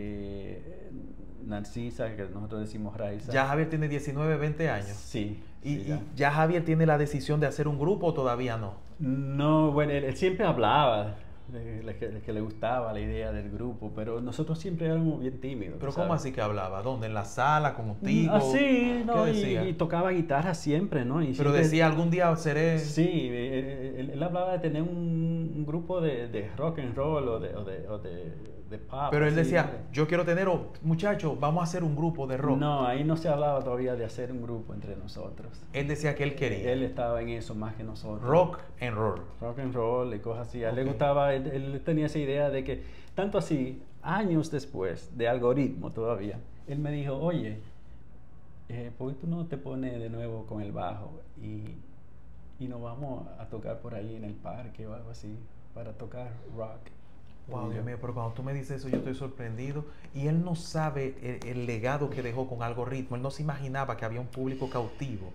Narcisa, que nosotros decimos Raiza. Ya Javier tiene 19, 20 años. Sí. ¿Y, sí, y ya Javier tiene la decisión de hacer un grupo o todavía no? No, bueno, él siempre hablaba, que le gustaba la idea del grupo, pero nosotros siempre éramos bien tímidos. ¿Pero ¿sabes? cómo así que hablaba? ¿Dónde? ¿En la sala? ¿Contigo? Sí, no, ¿Qué decía? y tocaba guitarra siempre, ¿no? Y Pero siempre- decía, algún día seré... Sí, él hablaba de tener un grupo de rock and roll o de pop. Pero él así, decía, ¿no? yo quiero tener, muchachos, vamos a hacer un grupo de rock. No, ahí no se hablaba todavía de hacer un grupo entre nosotros. Él decía que él quería. Él estaba en eso más que nosotros. Rock and roll. Rock and roll y cosas así. A él le Ok. gustaba, él tenía esa idea de que, tanto así, años después de Algoritmo todavía, él me dijo, oye, ¿por qué tú no te pones de nuevo con el bajo y nos vamos a tocar por ahí en el parque o algo así, para tocar rock? Wow, Y Dios yo, mío, pero cuando tú me dices eso, yo estoy sorprendido. Y él no sabe el legado que dejó con Algoritmo. Él no se imaginaba que había un público cautivo.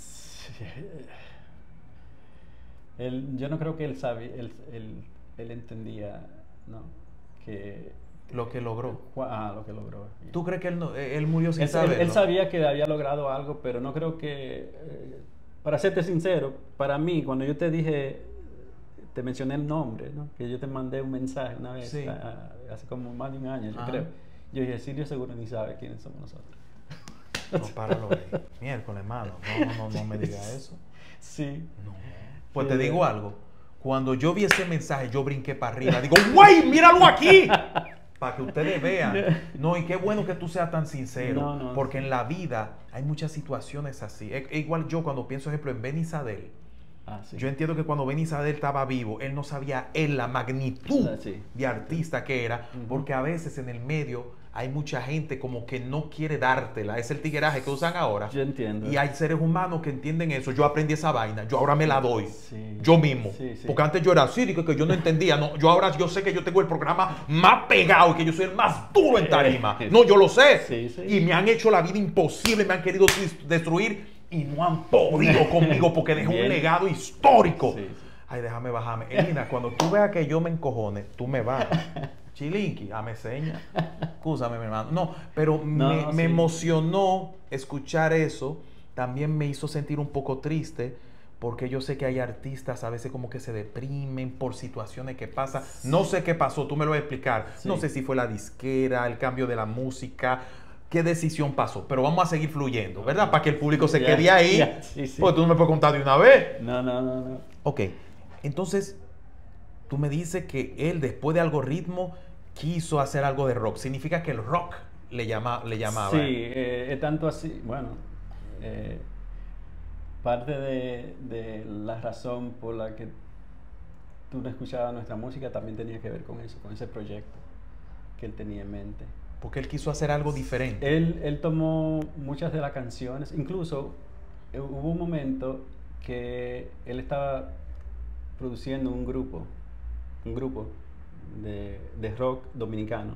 Yo no creo que él sabía, él entendía, ¿no? Que Lo que logró. lo que logró. ¿Tú crees que él murió sin Él saberlo? sabía que había logrado algo, pero no creo que, para serte sincero, para mí, cuando yo te dije, te mencioné el nombre, ¿no? Que yo te mandé un mensaje una vez, Sí. hace como más de un año, yo Ajá. creo. Yo dije, Silvio seguro ni sabe quiénes somos nosotros. No, páralo ahí. Miércoles, hermano. No me digas eso. Sí. No. Pues te digo algo. Cuando yo vi ese mensaje, yo brinqué para arriba. Digo, ¡güey, míralo aquí! Para que ustedes vean. No, y qué bueno que tú seas tan sincero. No, porque sí. en la vida hay muchas situaciones así. Igual yo cuando pienso, por ejemplo, en Ben Isadel. Ah, sí. Yo entiendo que cuando Ben Isadel estaba vivo, él no sabía la magnitud Sí. de artista que era, Ujú. porque a veces en el medio hay mucha gente como que no quiere dártela. Es el tigueraje que usan ahora. Yo entiendo. Y hay seres humanos que entienden eso. Yo aprendí esa vaina, yo ahora me la doy. Sí. Yo mismo. Sí, sí. Porque antes yo era así, que yo no entendía. No, yo ahora yo sé que yo tengo el programa más pegado y que yo soy el más duro en tarima. No, yo lo sé. Sí, sí. Y me han hecho la vida imposible, me han querido destruir y no han podido conmigo porque dejé Bien. un legado histórico. Sí, sí. Ay, déjame bajarme. Elina, cuando tú veas que yo me encojone, tú me bajas. Chilinqui, dame seña. Escúchame, mi hermano. No, pero me sí. emocionó escuchar eso. También me hizo sentir un poco triste porque yo sé que hay artistas a veces como que se deprimen por situaciones que pasan. No sé qué pasó, tú me lo vas a explicar. Sí. No sé si fue la disquera, el cambio de la música, qué decisión pasó. Pero vamos a seguir fluyendo, ¿verdad? Para que el público se Ya, quede ahí. ya, sí, sí. Pues tú no me puedes contar de una vez. No. Ok, entonces tú me dices que él después de Algoritmo quiso hacer algo de rock. Significa que el rock le llamaba. Sí, es tanto así, bueno, parte de la razón por la que tú no escuchabas nuestra música también tenía que ver con eso, con ese proyecto que él tenía en mente. Porque él quiso hacer algo diferente. Él tomó muchas de las canciones, incluso hubo un momento que él estaba produciendo un grupo de rock dominicano.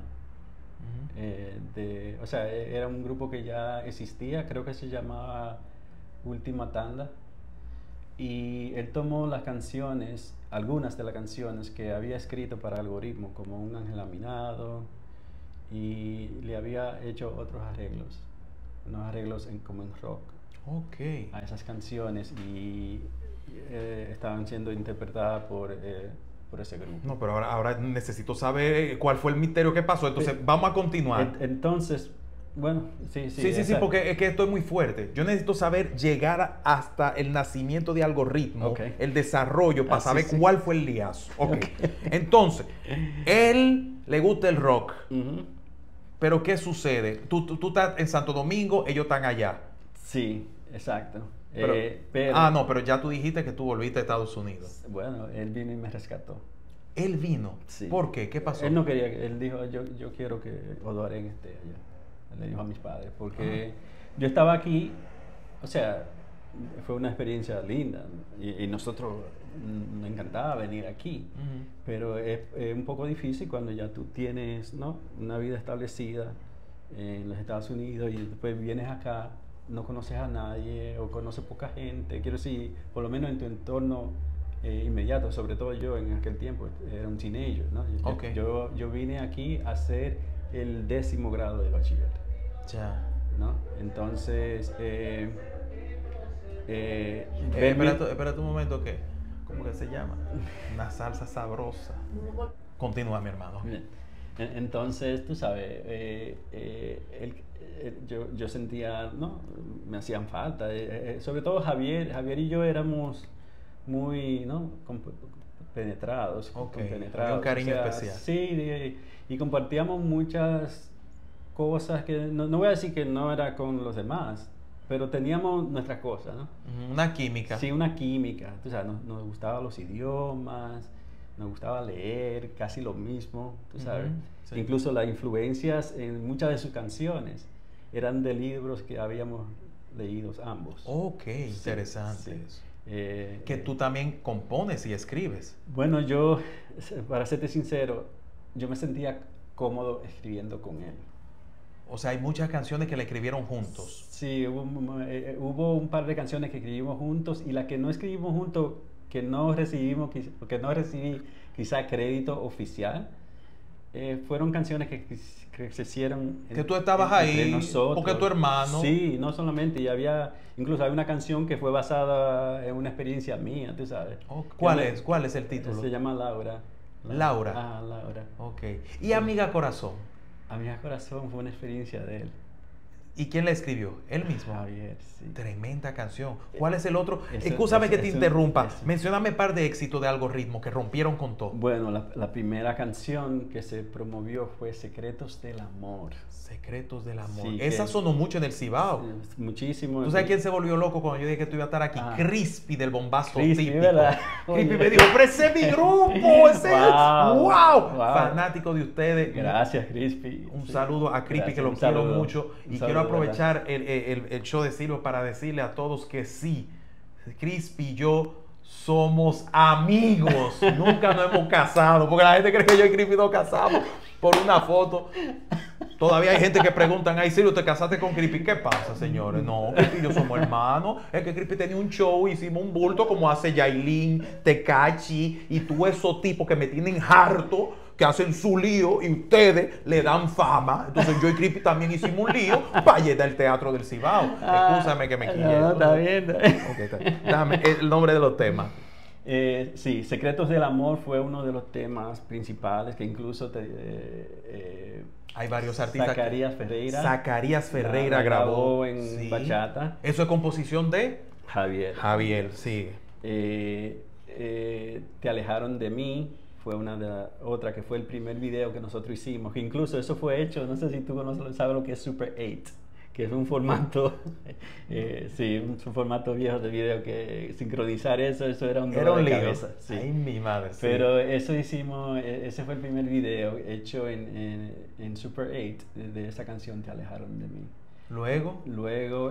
O sea, era un grupo que ya existía, creo que se llamaba Última Tanda, y él tomó las canciones, algunas de las canciones que había escrito para Algoritmo, como Un Ángel Aminado, y le había hecho otros arreglos, unos arreglos como en rock Ok. a esas canciones, y estaban siendo interpretadas por ese grupo. No, pero ahora necesito saber cuál fue el misterio que pasó. Entonces, vamos a continuar. Entonces, bueno, sí, Sí, porque es que esto es muy fuerte. Yo necesito saber llegar hasta el nacimiento de Algoritmo, Ok. el desarrollo, para Ah, sí, saber sí. cuál fue el liazo. Ok. Ok. Entonces, él le gusta el rock, Ujú. pero ¿qué sucede? Tú estás en Santo Domingo, ellos están allá. Sí, exacto. Pero, no, pero ya tú dijiste que tú volviste a Estados Unidos. Bueno, él vino y me rescató. Él vino. Sí. ¿Por qué? ¿Qué pasó? Él no quería, él dijo, yo quiero que Odoarén esté allá. Él le dijo a mis padres, porque yo estaba aquí, o sea, fue una experiencia linda y nosotros nos encantaba venir aquí, Ujú. pero es un poco difícil cuando ya tú tienes, ¿no?, una vida establecida en los Estados Unidos y después vienes acá, no conoces a nadie o conoces poca gente, quiero decir, por lo menos en tu entorno inmediato, sobre todo yo en aquel tiempo era un teenager, ¿no? Ok. Yo vine aquí a hacer el 10º grado de bachillerato, Ya. ¿no? Entonces, Espérate un momento, ¿qué? ¿Cómo que se llama? Una salsa sabrosa. Continúa, mi hermano. Bien. Entonces, tú sabes, yo sentía, ¿no?, me hacían falta. Sobre todo Javier y yo éramos muy, ¿no?, penetrados. Ok, compenetrados, había un cariño o sea, especial. Sí, y compartíamos muchas cosas que, no voy a decir que no era con los demás, pero teníamos nuestras cosas, ¿no? Una química. Sí, una química. Tú sabes, nos gustaban los idiomas, nos gustaba leer, casi lo mismo, tú sabes. Ujú, sí. Incluso las influencias en muchas de sus canciones eran de libros que habíamos leído ambos. Ok, interesante sí. eso. Que tú también compones y escribes. Bueno, yo, para serte sincero, yo me sentía cómodo escribiendo con él. O sea, hay muchas canciones que le escribieron juntos. Sí, hubo un par de canciones que escribimos juntos y las que no escribimos juntos, que no recibí quizá crédito oficial, Fueron canciones que se hicieron Que tú estabas entre ahí, nosotros. porque tu hermano. Sí, no solamente, y incluso hay una canción que fue basada en una experiencia mía, tú sabes. Oh, ¿cuál es el título? Se llama Laura. Laura. Ah, Laura. Ok. ¿Y Amiga Corazón? Amiga Corazón fue una experiencia de él. ¿Y quién la escribió? Él mismo. Javier, sí. Tremenda canción. ¿Cuál es el otro? Ese- Excúsame que te ese- interrumpa. ese. Mencióname un par de éxitos de Algoritmo que rompieron con todo. Bueno, la primera canción que se promovió fue Secretos del Amor. Secretos del Amor. Sí, Esa que- sonó mucho en el Cibao. Muchísimo. ¿Tú sabes quién se volvió loco cuando yo dije que tú ibas a estar aquí? Ah. Crispy del Bombazo Crispy, Típico. ¿verdad? Crispy Oye. me dijo, pero ese es mi grupo, ese Wow, es. ¡Wow! wow. Fanático de ustedes. Gracias, Crispy. Un Sí. saludo a Crispy, Gracias, que lo un quiero saludo. mucho. Un Y saludo, quiero de aprovechar el show de Silvio para decirle a todos que sí, Crispy y yo somos amigos. Nunca nos hemos casado, porque la gente cree que yo y Crispy nos casamos por una foto. Todavía hay gente que preguntan, ay Silvio, ¿te casaste con Crispy? ¿Qué pasa, señores? No, Crispy y yo somos hermanos. Es que Crispy tenía un show, hicimos un bulto como hace Yailin, Tekashi y tú esos tipos que me tienen harto, que hacen su lío y ustedes le dan fama. Entonces yo y Crispy también hicimos un lío para llenar el Teatro del Cibao. Excúsame que me quille. No, está bien. Ok, está bien. Dame el nombre de los temas. Sí, Secretos del Amor fue uno de los temas principales que incluso Hay varios artistas. Zacarías Ferreira. Zacarías Ferreira la grabó en sí. bachata. Eso es composición de Javier. Javier, sí. Te alejaron de mí. Fue otra que fue el primer video que nosotros hicimos. Que incluso eso fue hecho, no sé si tú sabes lo que es Super 8, que es un formato, sí, un formato viejo de video que sincronizar eso era un dolor de lío. cabeza. Sí. Ay, mi madre. Sí. Pero eso hicimos, ese fue el primer video hecho en Super 8 de esa canción Te alejaron de mí. Luego, Luego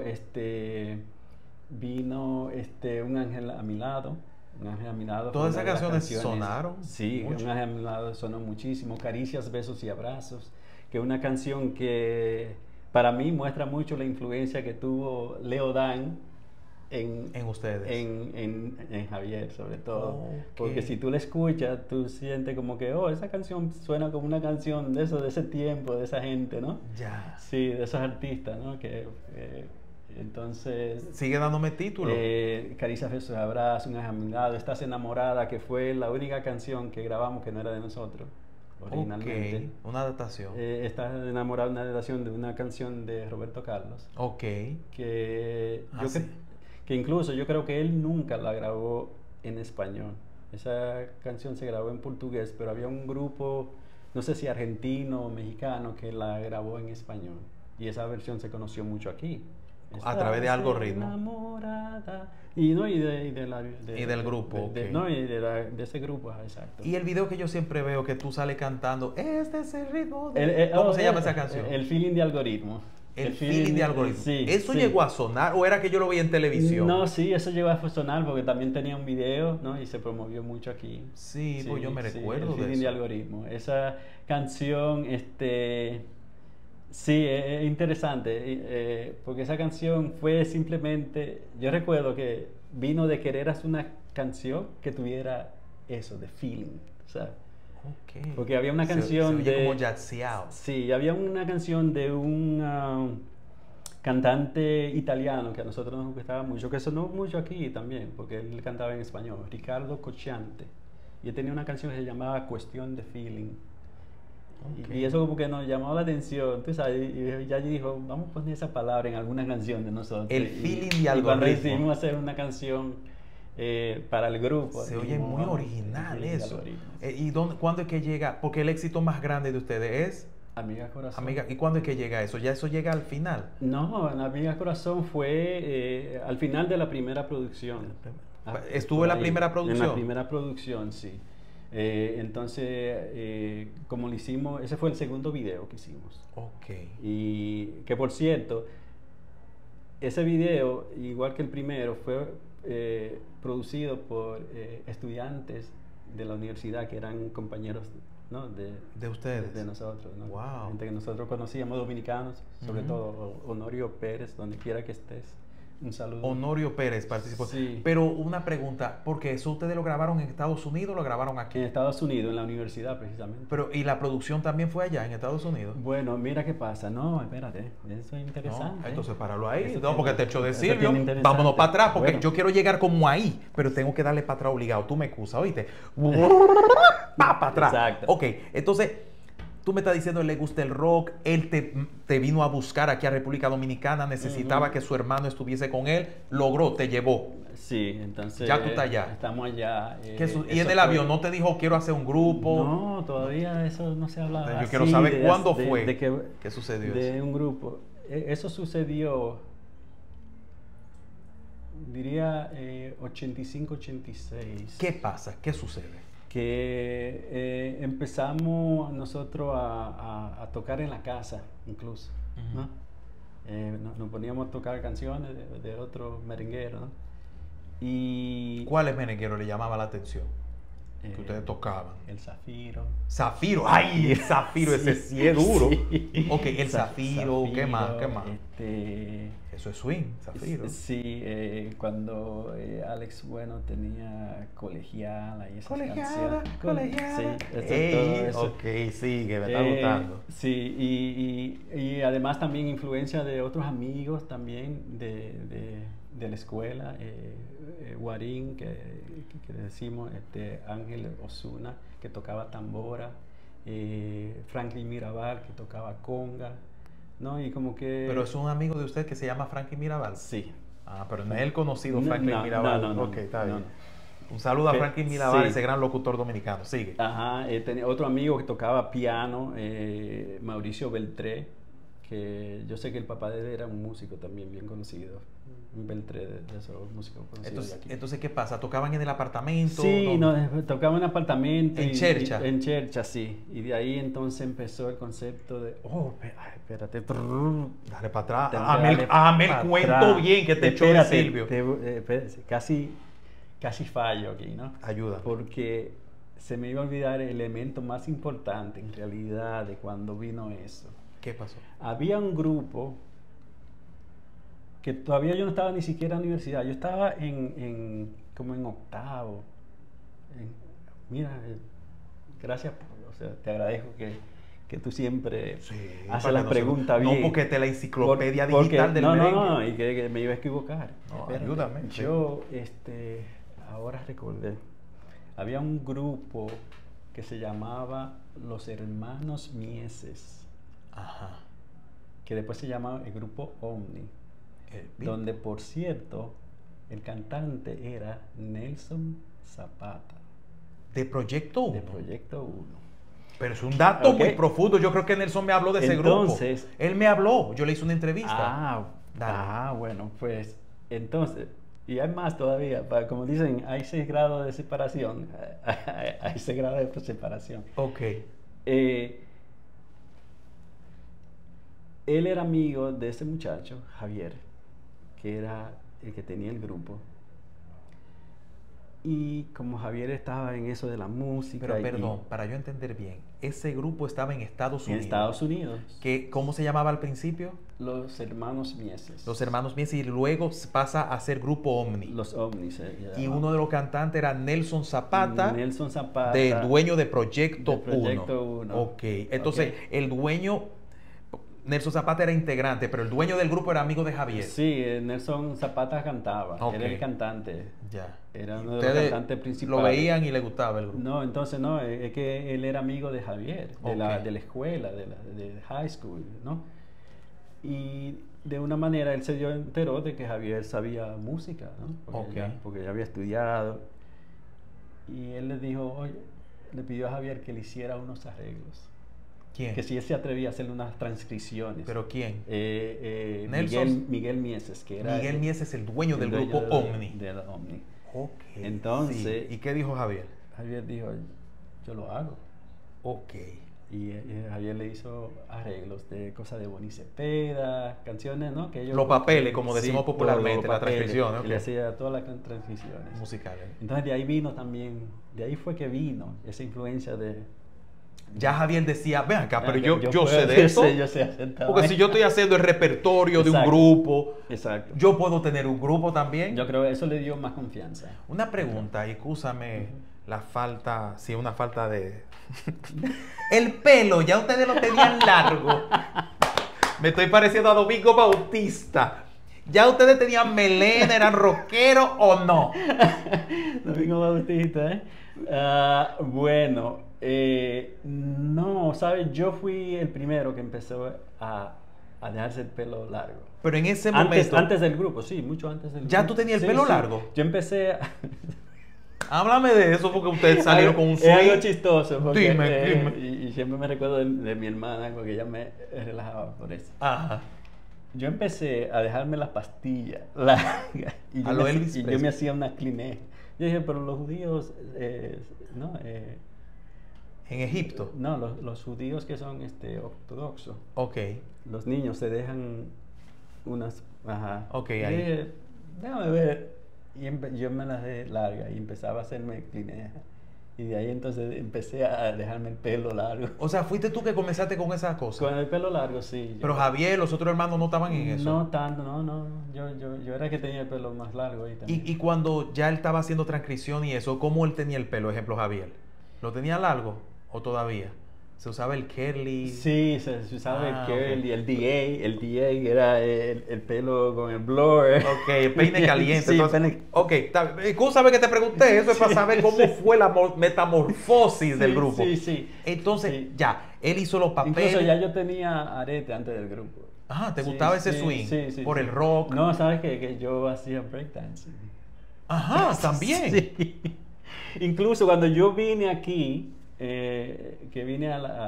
vino Un ángel a mi lado. Un ángel a mi lado. todas fue esas una de las canciones sonaron. Sí, mucho. Un ángel a mi lado sonó muchísimo. Caricias, besos y abrazos. Que es una canción que para mí muestra mucho la influencia que tuvo Leo Dan En ustedes. en Javier, sobre todo. Ok. Porque si tú la escuchas, tú sientes como que, oh, esa canción suena como una canción de ese tiempo, de esa gente, ¿no? Ya. Sí, de esos artistas, ¿no? Entonces... Sigue dándome título. Caricias, besos y abrazos, Un ángel a mi lado, Estás enamorada, que fue la única canción que grabamos que no era de nosotros originalmente. Ok, una adaptación. Estás enamorada, una adaptación de una canción de Roberto Carlos. Ok. Que Sí. que incluso yo creo que él nunca la grabó en español. Esa canción se grabó en portugués, pero había un grupo, no sé si argentino o mexicano, que la grabó en español. Y esa versión se conoció mucho aquí. A través de Algoritmo. Enamorada. Y del grupo, ok. No, y de ese grupo, exacto. Y el video que yo siempre veo que tú sales cantando, este es el ritmo de... ¿Cómo se llama esa canción? El feeling de Algoritmo. El feeling de Algoritmo. Sí, ¿Eso sí. llegó a sonar o era que yo lo veía en televisión? No, sí, eso llegó a sonar porque también tenía un video, ¿no? Y se promovió mucho aquí. Sí, pues yo me recuerdo el de feeling eso. de Algoritmo. Esa canción, sí, es interesante, porque esa canción fue simplemente, yo recuerdo que vino de querer hacer una canción que tuviera eso, de feeling, ¿sabes? Ok. Porque había una canción se oye de... como jazzeado. Sí, había una canción de un cantante italiano que a nosotros nos gustaba mucho, que sonó mucho aquí también, porque él cantaba en español, Ricardo Cocciante. Y él tenía una canción que se llamaba Cuestión de Feeling. Ok. Y eso como que nos llamó la atención, tú sabes, y ya dijo, vamos a poner esa palabra en alguna canción de nosotros. El feeling de Y cuando Algoritmo. decidimos hacer una canción para el grupo. Se oye dijimos, muy vamos, original el feeling de eso. Algoritmo. ¿Y cuándo es que llega? Porque el éxito más grande de ustedes es... Amiga Corazón. Amiga, ¿y cuándo es que llega eso? ¿Ya eso llega al final? No, Amiga Corazón fue al final de la primera producción. ¿Estuvo en la Ahí, primera producción? En la primera producción, sí. Entonces, como lo hicimos, ese fue el segundo video que hicimos. Ok. Y que por cierto, ese video, igual que el primero, fue producido por estudiantes de la universidad que eran compañeros, ¿no? ¿De ustedes? De nosotros, ¿no? Wow. Gente que nosotros conocíamos, dominicanos, sobre todo Honorio Pérez, donde quiera que estés. Un saludo. Honorio Pérez participó. Sí. Pero una pregunta, porque eso ustedes lo grabaron en Estados Unidos o lo grabaron aquí. En Estados Unidos, en la universidad precisamente. Pero, ¿y la producción también fue allá en Estados Unidos? Bueno, mira qué pasa. No, espérate, eso es No, interesante. entonces páralo ahí. Eso No, tiene- porque te echo de eso Silvio. tiene interesante. Vámonos para atrás, porque Bueno. yo quiero llegar como ahí, pero tengo que darle para atrás obligado. Tú me excusas, ¿oíste? Para atrás. Exacto. Ok, entonces, tú me estás diciendo, él le gusta el rock, él te vino a buscar aquí a República Dominicana, necesitaba que su hermano estuviese con él, logró, te llevó. Sí, entonces. Ya tú estás allá. Estamos allá. Y en el avión no te dijo, quiero hacer un grupo. No, todavía eso no se habla. Yo quiero así saber de- cuándo de- fue. de que- ¿Qué sucedió De eso? un grupo. Eso sucedió, diría, 85-86. ¿Qué pasa? ¿Qué sucede? Que empezamos nosotros a tocar en la casa, incluso, Ujú. ¿no? Nos poníamos a tocar canciones de otros merengueros, ¿no? Y ¿Cuáles merengueros le llamaba la atención? Que eh, ustedes tocaban. el Zafiro. Zafiro, ay, el Zafiro, ese sí es duro. Sí. Ok, el Zafiro, ¿qué más? ¿Qué más? Este, Eso es swing, Zafiro. sí, cuando Alex Bueno tenía Colegiala y esas Colegiala, canciones. colegiala. Sí, Ey, todo eso. ok, sigue, me está gustando. Sí, y además también influencia de otros amigos también de la escuela, Guarín, que decimos, Ángel Osuna, que tocaba tambora, Franklin Mirabal, que tocaba conga, ¿no? Y como que... Pero es un amigo de usted que se llama Frankie Mirabal. Sí. Ah, pero no es el conocido No, Franklin no, Mirabal. no, ok, está no, bien. no. Un saludo a Pe- Franklin Mirabal, sí. ese gran locutor dominicano. Sigue. Ajá, tenía otro amigo que tocaba piano, Mauricio Beltré, que yo sé que el papá de él era un músico también bien conocido, un Beltré de esos músicos conocidos de aquí. Entonces, ¿qué pasa? ¿Tocaban en el apartamento? Sí, ¿Dónde? nos tocaba en apartamento. ¿En Chercha? En Chercha, sí. Y de ahí entonces empezó el concepto de, espérate. Dale para atrás. Tengo que Hazme darle el pa' cuento atrás. bien que te echó de Espérate, Silvio. espérate, casi fallo aquí, ¿no? Ayuda. Porque se me iba a olvidar el elemento más importante en realidad de cuando vino eso. ¿Qué pasó? Había un grupo que todavía yo no estaba ni siquiera en la universidad, yo estaba como en octavo. Mira, gracias, o sea, te agradezco que tú siempre haces para las que preguntas no bien. porque te la enciclopedia Porque- digital del no, merengue. no, y que me iba a equivocar. No, Espérate. ayúdame, sí. Yo, ahora recordé, había un grupo que se llamaba Los Hermanos Mieses, Ajá. que después se llamaba el grupo Omni, donde, por cierto, el cantante era Nelson Zapata, De Proyecto 1. de Proyecto 1. Pero es un dato Ok. muy profundo. Yo creo que Nelson me habló de ese Entonces- grupo. Él me habló. Yo le hice una entrevista. Dale. Bueno, pues entonces, y hay más todavía, como dicen, hay 6 grados de separación, hay 6 grados de separación. Ok. Él era amigo de ese muchacho, Javier, que era el que tenía el grupo. Y como Javier estaba en eso de la música... Pero y- perdón, para yo entender bien, ese grupo estaba en Estados en Unidos. Estados Unidos, ¿Cómo se llamaba al principio? los hermanos Mieses. Los hermanos Mies, y luego pasa a ser Grupo Omni. Los Omnis. Y uno de los cantantes era Nelson Zapata, Nelson Zapata. de dueño de Proyecto 1. De Proyecto 1. Ok, entonces Ok. el dueño, Nelson Zapata era integrante, pero el dueño del grupo era amigo de Javier. Sí, Nelson Zapata cantaba, Ok. era el cantante. Ya. Era uno de los Ustedes cantantes principales. lo veían y le gustaba el grupo. No, entonces no, es que él era amigo de Javier, de la Ok. escuela, de high school, ¿no? Y de una manera él se enteró de que Javier sabía música, ¿no? Porque ya había estudiado. Y él le dijo, oye, le pidió a Javier que le hiciera unos arreglos. ¿Quién? Que si él se atrevía a hacerle unas transcripciones. ¿Pero quién? Nelson, Miguel Mieses, que era... Miguel Mies es el dueño del dueño grupo Omni. de la Omni. Ok. Entonces- sí. ¿Y qué dijo Javier? Javier dijo, yo lo hago. Ok. Y Javier le hizo arreglos de cosas de Boni Cepeda, canciones, ¿no? Que ellos, Los papeles, como decimos todos popularmente, los las papeles, transcripciones, y le ok. hacía todas las transcripciones. Musicales. Entonces de ahí vino también, de ahí fue que vino esa influencia Ya Javier decía, ven acá, pero yo yo sé puedo, de esto. yo sé hacer todo Porque si yo estoy haciendo el repertorio de un Exacto. grupo, Exacto. yo puedo tener un grupo también. Yo creo que eso le dio más confianza. Una pregunta, y escúchame la falta, sí, una falta de... El pelo, ya ustedes lo tenían largo. Me estoy pareciendo a Domingo Bautista. ¿Ya ustedes tenían melena, eran rockeros o no? Domingo Bautista, ¿eh? Bueno, no, ¿sabes? Yo fui el primero que empezó a dejarse el pelo largo. Pero en ese momento... Antes del grupo, sí, mucho antes del grupo. ¿Ya tú tenías el pelo largo? Yo empecé a... Háblame de eso porque ustedes salieron con un Es algo swing. chistoso. Porque, Dime. Y siempre me recuerdo de mi hermana porque ella me relajaba por eso. Ajá. Yo empecé a dejarme las pastillas largas y A lo Elvis y yo Presley. me hacía una cliné. Yo dije, pero los judíos, no, En Egipto. no, los judíos que son ortodoxos, Ok. los niños se dejan unas, ajá. Ok, Y ahí. dije, déjame ver. Y yo me las dejé largas y empezaba a hacerme cliné. Y de ahí entonces empecé a dejarme el pelo largo. O sea, fuiste tú que comenzaste con esas cosas. Con el pelo largo, sí. Pero Javier, los otros hermanos no estaban en eso. No tanto, no. Yo era que tenía el pelo más largo ahí también. Y cuando ya él estaba haciendo transcripción y eso, ¿cómo él tenía el pelo? Ejemplo, Javier. ¿Lo tenía largo o todavía? ¿Se usaba el curly? Sí, se usaba Ah, el curly, ok. el DA era el pelo con el blur. Ok, el peine caliente. Sí, Entonces, peine- ok, excúsame que te pregunté eso, es para saber cómo fue la metamorfosis del grupo. Sí. Entonces, Sí. ya, él hizo los papeles. Incluso ya yo tenía arete antes del grupo. Ajá, ¿te Sí, gustaba ese sí, swing? sí, Por sí. el rock. No, ¿sabes qué? Que yo hacía breakdance. Ajá, también. Sí. Incluso cuando yo vine aquí, que vine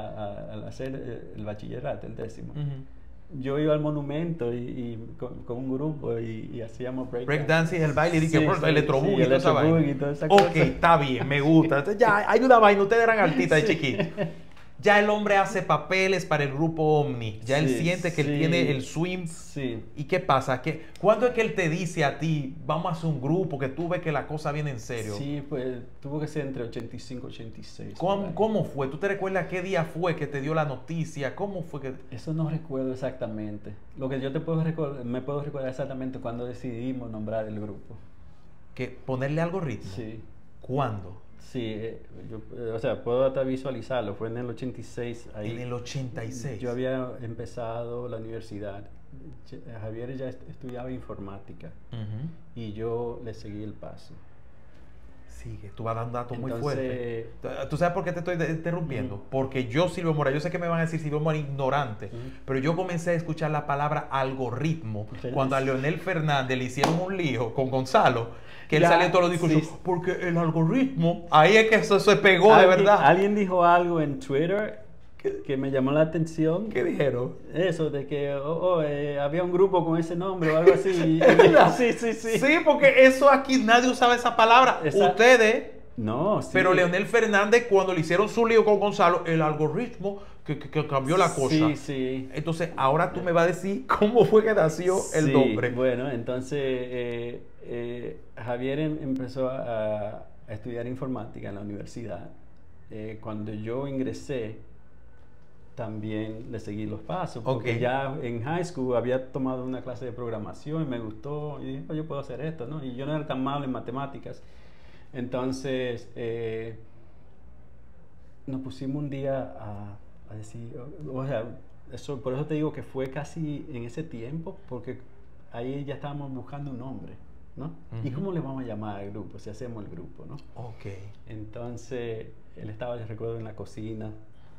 a hacer el bachillerato, el 10º, Ujú. yo iba al monumento y con un grupo y hacíamos Breakdance es el baile y que electroboogie y toda esa electroboogie vaina. y toda esa Ok, cosa. está bien, me gusta. Entonces, ya, hay una vaina, ustedes eran artistas de chiquitos. Ya el hombre hace papeles para el grupo Omni. Ya él Sí, siente que él sí. tiene el swing. Sí. ¿Y qué pasa? ¿Cuándo es que él te dice a ti, vamos a hacer un grupo, que tú ves que la cosa viene en serio? Sí, pues tuvo que ser entre 85 y 86. ¿Cómo fue? ¿Tú te recuerdas qué día fue que te dio la noticia? ¿Cómo fue que...? Eso no recuerdo exactamente. Lo que yo te puedo recordar, me puedo recordar exactamente cuando decidimos nombrar el grupo. que ponerle algo ritmo? Sí. ¿Cuándo? Sí, o sea, puedo hasta visualizarlo. Fue en el 86. Ahí. En el 86. Yo había empezado la universidad. Javier ya estudiaba informática Ujú. y yo le seguí el paso. Sigue, tú vas dando datos muy Entonces- fuertes. ¿Tú sabes por qué te estoy interrumpiendo? Ujú. Porque yo, Silvio Mora, yo sé que me van a decir Silvio Mora ignorante, Ujú. pero yo comencé a escuchar la palabra algoritmo Sí. cuando a Leonel Fernández le hicieron un lío con Gonzalo, que él Ya, salió en todos los discursos, sí. porque el algoritmo, ahí es que eso se pegó de verdad. Alguien dijo algo en Twitter que me llamó la atención. ¿Qué dijeron? Eso, de que había un grupo con ese nombre o algo así. Sí. Sí, porque eso aquí nadie usaba esa palabra. Esa- Ustedes... No, sí. Pero Leonel Fernández, cuando le hicieron su lío con Gonzalo, el algoritmo que cambió la cosa. Sí. Entonces, ahora tú me vas a decir cómo fue que nació el Sí, nombre. Bueno, entonces Javier empezó a estudiar informática en la universidad. Cuando yo ingresé, también le seguí los pasos, porque Ok. ya en high school había tomado una clase de programación y me gustó, y dije, pues yo puedo hacer esto, ¿no? Y yo no era tan malo en matemáticas. Entonces, nos pusimos un día a decir, o sea, por eso te digo que fue casi en ese tiempo, porque ahí ya estábamos buscando un nombre, ¿no? ¿Y Ujú. cómo le vamos a llamar al grupo, si hacemos el grupo, ¿no? Ok. Entonces, él estaba, yo recuerdo, en la cocina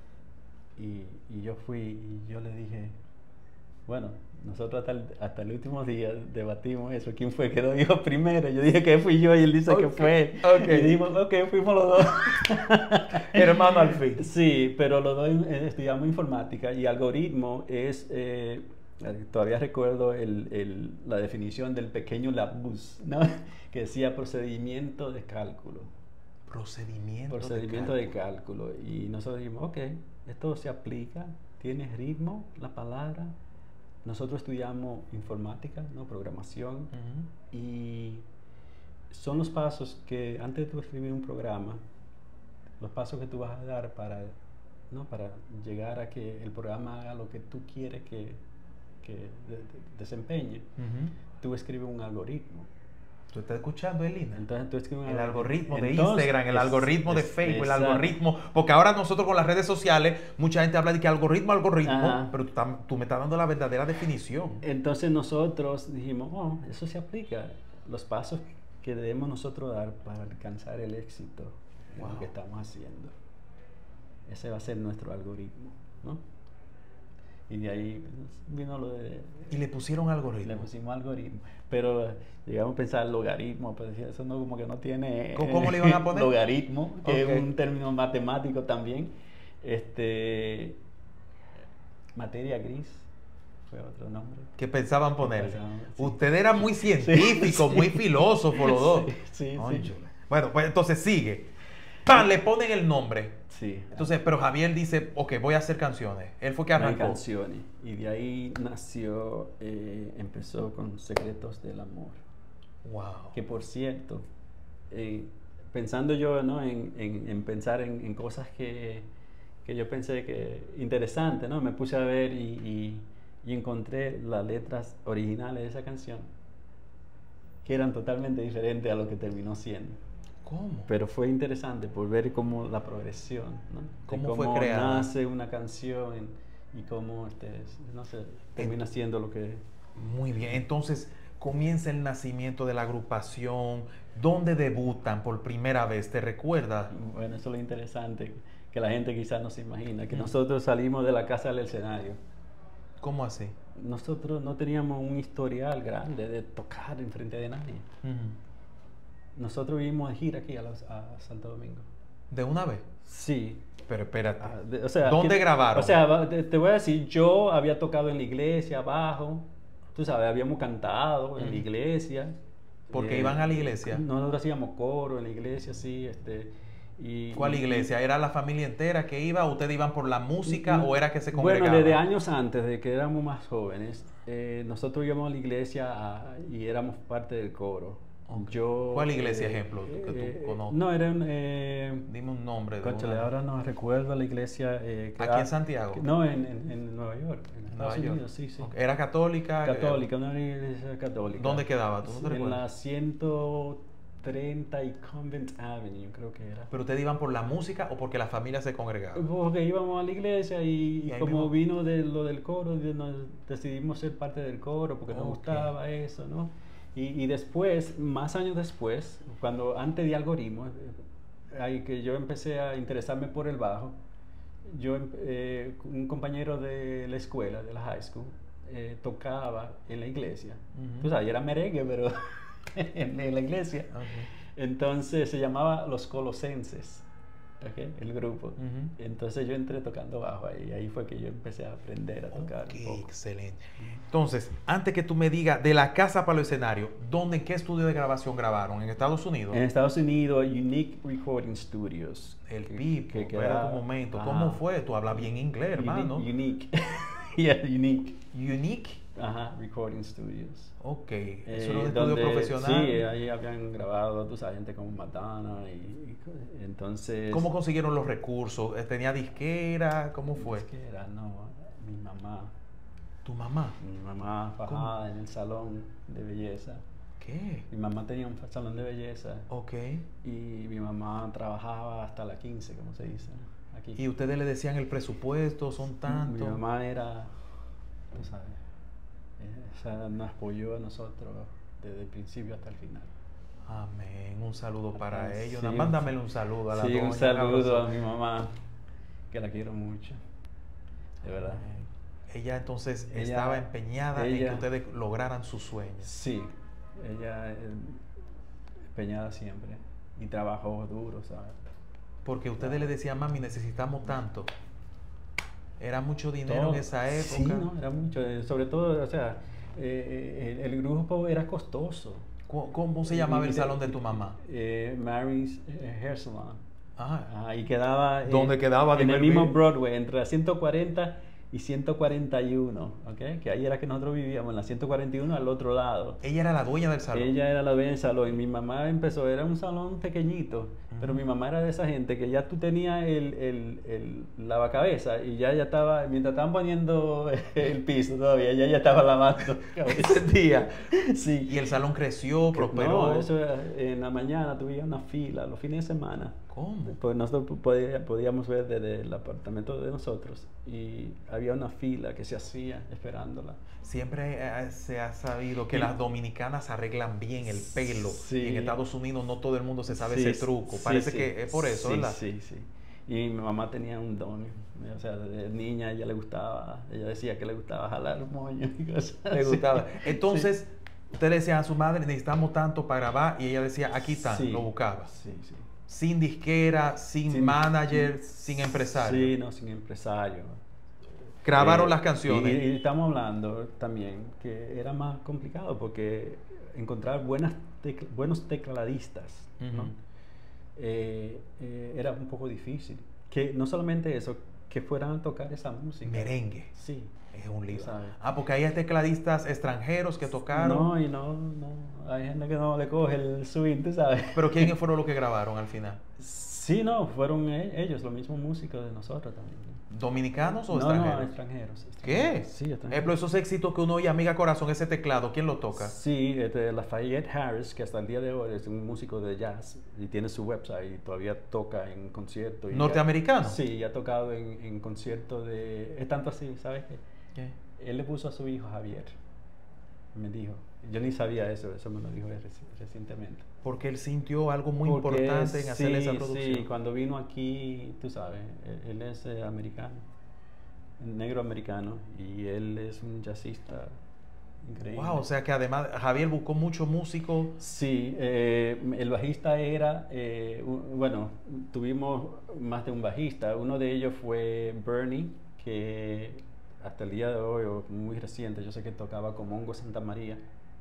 y yo fui y yo le dije, bueno, nosotros hasta el último día debatimos eso, quién fue que lo dijo primero. Yo dije que fui yo y él dice que fue él. Ok. Y dijimos, ok, fuimos los dos. Hermano al fin. Sí, pero los dos estudiamos informática y algoritmo es, todavía recuerdo la definición del pequeño Larousse, ¿no? Que decía procedimiento de cálculo. Procedimiento de cálculo. Y nosotros dijimos, ok, esto se aplica, tiene ritmo la palabra. Nosotros estudiamos informática, ¿no? Programación. Ujú. Y son los pasos que, antes de tú escribir un programa, los pasos que tú vas a dar para ¿no? Para llegar a que el programa haga lo que tú quieres que desempeñe, tú escribes un algoritmo. ¿Tú estás escuchando, Elina? Entonces tú escribes el algoritmo de Instagram, el algoritmo de Facebook, el exacto. algoritmo... Porque ahora nosotros con las redes sociales, mucha gente habla de que algoritmo, Ajá. pero tú me estás dando la verdadera definición. Entonces nosotros dijimos, oh, eso se aplica. Los pasos que debemos nosotros dar para alcanzar el éxito en lo que estamos haciendo. Ese va a ser nuestro algoritmo, ¿no? Y de ahí vino lo de... Y le pusieron algoritmo. Le pusimos algoritmo. Pero llegamos a pensar logaritmo, pues eso no, como que no tiene... ¿Cómo le iban a poner? Logaritmo, que Okay. es un término matemático también. Materia gris fue otro nombre. Que pensaban ponerle. Sí. Ustedes eran muy científicos, Sí. muy filósofos los dos. Sí. Cónchale. Bueno, pues entonces sigue. ¡Pam! Le ponen el nombre. Sí. Entonces, pero Javier dice, ok, voy a hacer canciones. Él fue que Hay arrancó. canciones. Y de ahí nació, empezó con Secretos del Amor. Wow. Que por cierto, pensando yo, ¿no? en pensar en cosas que yo pensé que interesantes, ¿no? Me puse a ver y encontré las letras originales de esa canción, que eran totalmente diferentes a lo que terminó siendo. ¿Cómo? Pero fue interesante por ver cómo la progresión, ¿no? ¿Cómo fue creada? Nace una canción y cómo, no sé, termina siendo lo que... Muy bien. Entonces, comienza el nacimiento de la agrupación. ¿Dónde debutan por primera vez? ¿Te recuerdas? Bueno, eso es lo interesante, que la gente quizás no se imagina, que nosotros salimos de la casa al escenario. ¿Cómo así? Nosotros no teníamos un historial grande de tocar en frente de nadie. Nosotros vivimos de gira aquí a Santo Domingo. ¿De una vez? Sí. Pero espérate. O sea, ¿Dónde grabaron? O sea, te voy a decir, yo había tocado en la iglesia abajo, tú sabes, habíamos cantado en la iglesia. ¿Porque iban a la iglesia? Nosotros hacíamos coro en la iglesia, sí. ¿Cuál iglesia? ¿Era la familia entera que iba? ¿Ustedes iban por la música o era que se congregaban? Bueno, desde años antes, de que éramos más jóvenes, nosotros íbamos a la iglesia y éramos parte del coro. Okay. Yo, ¿Cuál iglesia, ejemplo, que tú conoces? No, era Dime un nombre. Cónchale, ahora no recuerdo la iglesia. ¿Aquí en Santiago? No, en Nueva York. En Estados Unidos, sí. Okay. ¿Era católica? Católica, una iglesia católica. ¿Dónde quedaba? ¿Tú no te recuerdas? En la 130 y Convent Avenue, creo que era. ¿Pero ustedes iban por la música o porque la familia se congregaba? Porque íbamos a la iglesia y como mismo? vino de lo del coro, decidimos ser parte del coro porque nos gustaba eso, ¿no? Y después, más años después, antes de algoritmo, que yo empecé a interesarme por el bajo, un compañero de la escuela, de la high school, tocaba en la iglesia. Tú sabes, era merengue, pero en la iglesia. Entonces se llamaba Los Colosenses, el grupo. Entonces yo entré tocando bajo ahí fue que yo empecé a aprender a tocar un poco. Excelente. Entonces, antes que tú me digas, de la casa para el escenario, ¿en qué estudio de grabación grabaron? ¿En Estados Unidos? En Estados Unidos, Unique Recording Studios. El PIP, que espera un momento. ¿Cómo fue? Tú hablas bien inglés, hermano. Unique. Yeah, Unique. Unique. Ajá, Recording Studios. Ok, eso era un estudio profesional. Sí, ahí habían grabado, tú sabes, gente como Madonna y entonces... ¿Cómo consiguieron los recursos? ¿Tenía disquera? ¿Cómo fue? Disquera, no, mi mamá. ¿Tu mamá? Mi mamá fajada en el salón de belleza. ¿Qué? Mi mamá tenía un salón de belleza. Ok. Y mi mamá trabajaba hasta las 15, como se dice, aquí. ¿Y ustedes le decían el presupuesto? ¿Son tantos? Mi mamá era, tú sabes, nos apoyó a nosotros desde el principio hasta el final. Amén. Un saludo para Sí, ellos. Mándamele un saludo a la doña. un saludo a mi mamá, que la quiero mucho, de verdad. Ella entonces estaba empeñada en que ustedes lograran sus sueños. Sí, ella empeñada siempre y trabajó duro, ¿sabes? Porque ustedes le decían, mami, necesitamos tanto. Era mucho dinero en esa época. Sí, no, era mucho. Sobre todo, o sea, el grupo era costoso. ¿Cómo se llamaba el salón de tu mamá? Mary's Hair Salon. Ajá. Y quedaba... ¿Dónde quedaba? En el mismo Broadway, entre la 140 y 141, ¿ok? Que ahí era que nosotros vivíamos, en la 141 al otro lado. Ella era la dueña del salón. Ella era la dueña del salón y mi mamá empezó, era un salón pequeñito, pero mi mamá era de esa gente que ya tú tenías el lavacabezas y ya estaba, mientras estaban poniendo el piso todavía, ya estaba lavando Ese día. Sí. Y el salón creció, prosperó. No, eso era, en la mañana tuve una fila, los fines de semana. ¿Cómo? Pues nosotros podíamos ver desde el apartamento de nosotros y había una fila que se hacía esperándola. Siempre se ha sabido que Y- las dominicanas arreglan bien el pelo. Sí. Y en Estados Unidos no todo el mundo se sabe Sí, ese truco. sí, Parece sí. que es por eso, Sí, ¿verdad? Sí, sí. Y mi mamá tenía un don. O sea, de niña ella le gustaba, ella decía que le gustaba jalar los moños y cosas Le así. gustaba. Entonces, usted le decía a su madre, necesitamos tanto para grabar. Y ella decía, aquí están, Sí. lo buscaba. Sí, sí. Sin disquera, sin manager, sin empresario. Sí, no, sin empresario. Grabaron las canciones. Y estamos hablando también que era más complicado porque encontrar buenos tecladistas, ¿no? Ujú. Era un poco difícil. Que no solamente eso, que fueran a tocar esa música. Merengue. Sí. Es un lío. ¿Sabes? Ah, porque hay tecladistas extranjeros que tocaron. No, y no, hay gente que no le coge el swing, tú sabes. Pero ¿quiénes fueron los que grabaron al final? Sí, no, fueron ellos, los mismos músicos de nosotros también. ¿Dominicanos o No, extranjeros? extranjeros. ¿Qué? Sí, Ejemplo, extranjeros. esos éxitos que uno oye, Amiga Corazón, ese teclado, ¿quién lo toca? Sí, Lafayette Harris, que hasta el día de hoy es un músico de jazz y tiene su website y todavía toca en conciertos. ¿Norteamericano? Sí, ya ha tocado en conciertos de... Es tanto así, ¿sabes qué? ¿Qué? Él le puso a su hijo Javier, me dijo. Yo ni sabía eso me lo dijo él recientemente. Porque él sintió algo muy Porque importante en hacer esa producción. Sí, cuando vino aquí, tú sabes, él es americano, negro americano, y él es un jazzista increíble. Wow, o sea que además Javier buscó muchos músicos. Sí, el bajista era, bueno, tuvimos más de un bajista. Uno de ellos fue Bernie, que hasta el día de hoy, o muy reciente, yo sé que tocaba con Mongo Santa María.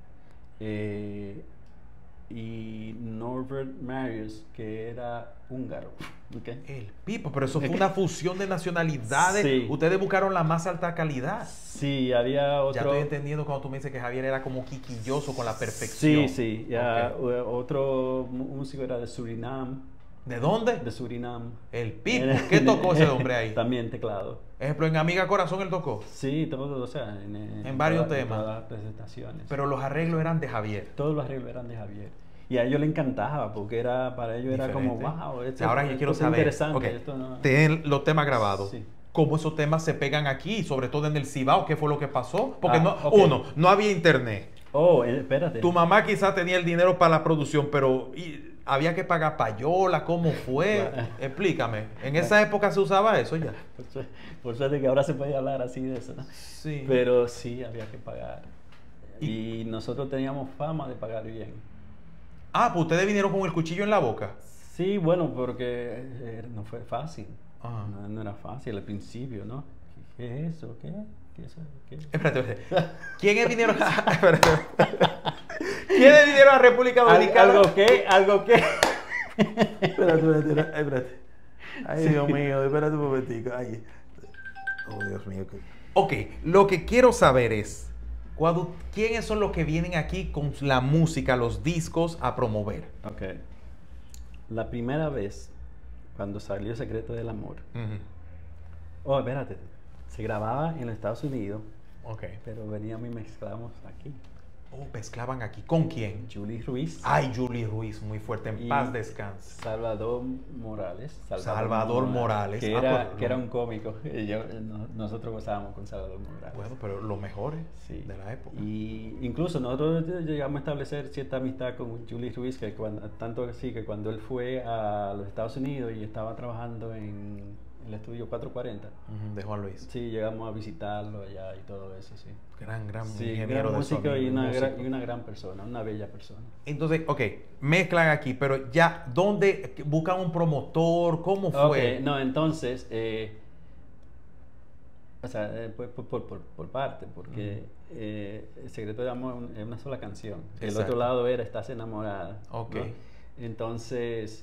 Y Norbert Marius, que era húngaro. ¿Okay? El Pipo, pero eso fue una fusión de nacionalidades. Sí. Ustedes buscaron la más alta calidad. Sí, había otro... Ya estoy entendiendo cuando tú me dices que Javier era como quisquilloso con la Sí, perfección. sí. Ya, Ok. otro músico era de Surinam. ¿De dónde? De Surinam. El Pipo. ¿Qué tocó ese hombre ahí? También teclado. Ejemplo, en Amiga Corazón él tocó. Sí, todo, o sea, En varios en temas. todas las presentaciones. Pero los arreglos eran de Javier. Todos los arreglos eran de Javier. Y a ellos les encantaba porque para ellos era como, Diferente. wow, Ahora yo quiero es saber. interesante. Ok, Esto no... tienen los temas grabados. Sí. ¿Cómo esos temas se pegan aquí? Sobre todo en el Cibao. ¿Qué fue lo que pasó? Porque Ok. no había internet. Oh, espérate. Tu mamá quizás tenía el dinero para la producción, pero había que pagar payola. ¿Cómo fue? Claro. Explícame. ¿En esa época se usaba eso ya? Por suerte que ahora se puede hablar así de eso, ¿no? Sí. Pero sí, había que pagar. Y- Y nosotros teníamos fama de pagar bien. Ah, pues ustedes vinieron con el cuchillo en la boca. Sí, bueno, porque no fue fácil. Ajá. No era fácil al principio, ¿no? ¿Qué es eso? ¿Qué? ¿Qué es eso? ¿Qué? Espérate. ¿Quiénes vinieron ¿Quiénes vinieron a República Dominicana? ¿Algo qué? ¿Algo qué? Espérate. Ay, Dios mío, espérate un momentico. Ay. Oh, Dios mío. Ok, lo que quiero saber es, ¿quiénes son los que vienen aquí con la música, los discos a promover? Ok. La primera vez, cuando salió Secreto del Amor. Oh, espérate. Se grababa en los Estados Unidos, Ok. pero veníamos y mezclamos aquí. Oh, mezclaban aquí. ¿Con quién? Julie Ruiz. Ay, Julie Ruiz, muy fuerte. En y paz descanse. Salvador Morales. Salvador Morales. Que, Ah, que era un cómico. Nosotros gozábamos con Salvador Morales. Bueno, pero los mejores Sí. de la época. Y incluso nosotros llegamos a establecer cierta amistad con Julie Ruiz, que tanto así que cuando él fue a los Estados Unidos y estaba trabajando en el estudio 440, De Juan Luis. sí, llegamos a visitarlo allá y todo eso, sí. Gran Sí, ingeniero gran de músico sonido, y músico. una gran persona, una bella persona. Entonces, ok, mezclan aquí, pero ya, ¿dónde buscan un promotor? ¿Cómo fue? Ok, no, entonces, o sea, por parte, porque El Secreto de Amor es una sola canción. El Exacto. otro lado era Estás enamorada. Ok. ¿no? Entonces,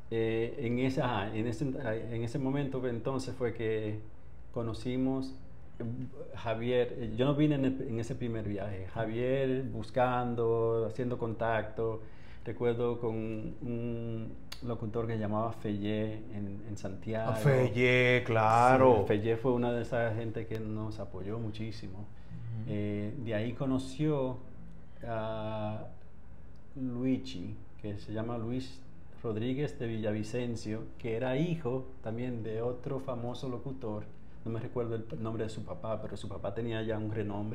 en ese momento entonces fue que conocimos Javier, yo no vine en ese primer viaje. Javier buscando, haciendo contacto. Recuerdo con un locutor que llamaba Fellé en Santiago. Fellé, claro. Sí, Fellé fue una de esas gente que nos apoyó muchísimo. De ahí conoció a Luigi, que se llama Luis Rodríguez de Villavicencio, que era hijo también de otro famoso locutor. No me recuerdo el nombre de su papá, pero su papá tenía ya un renombre.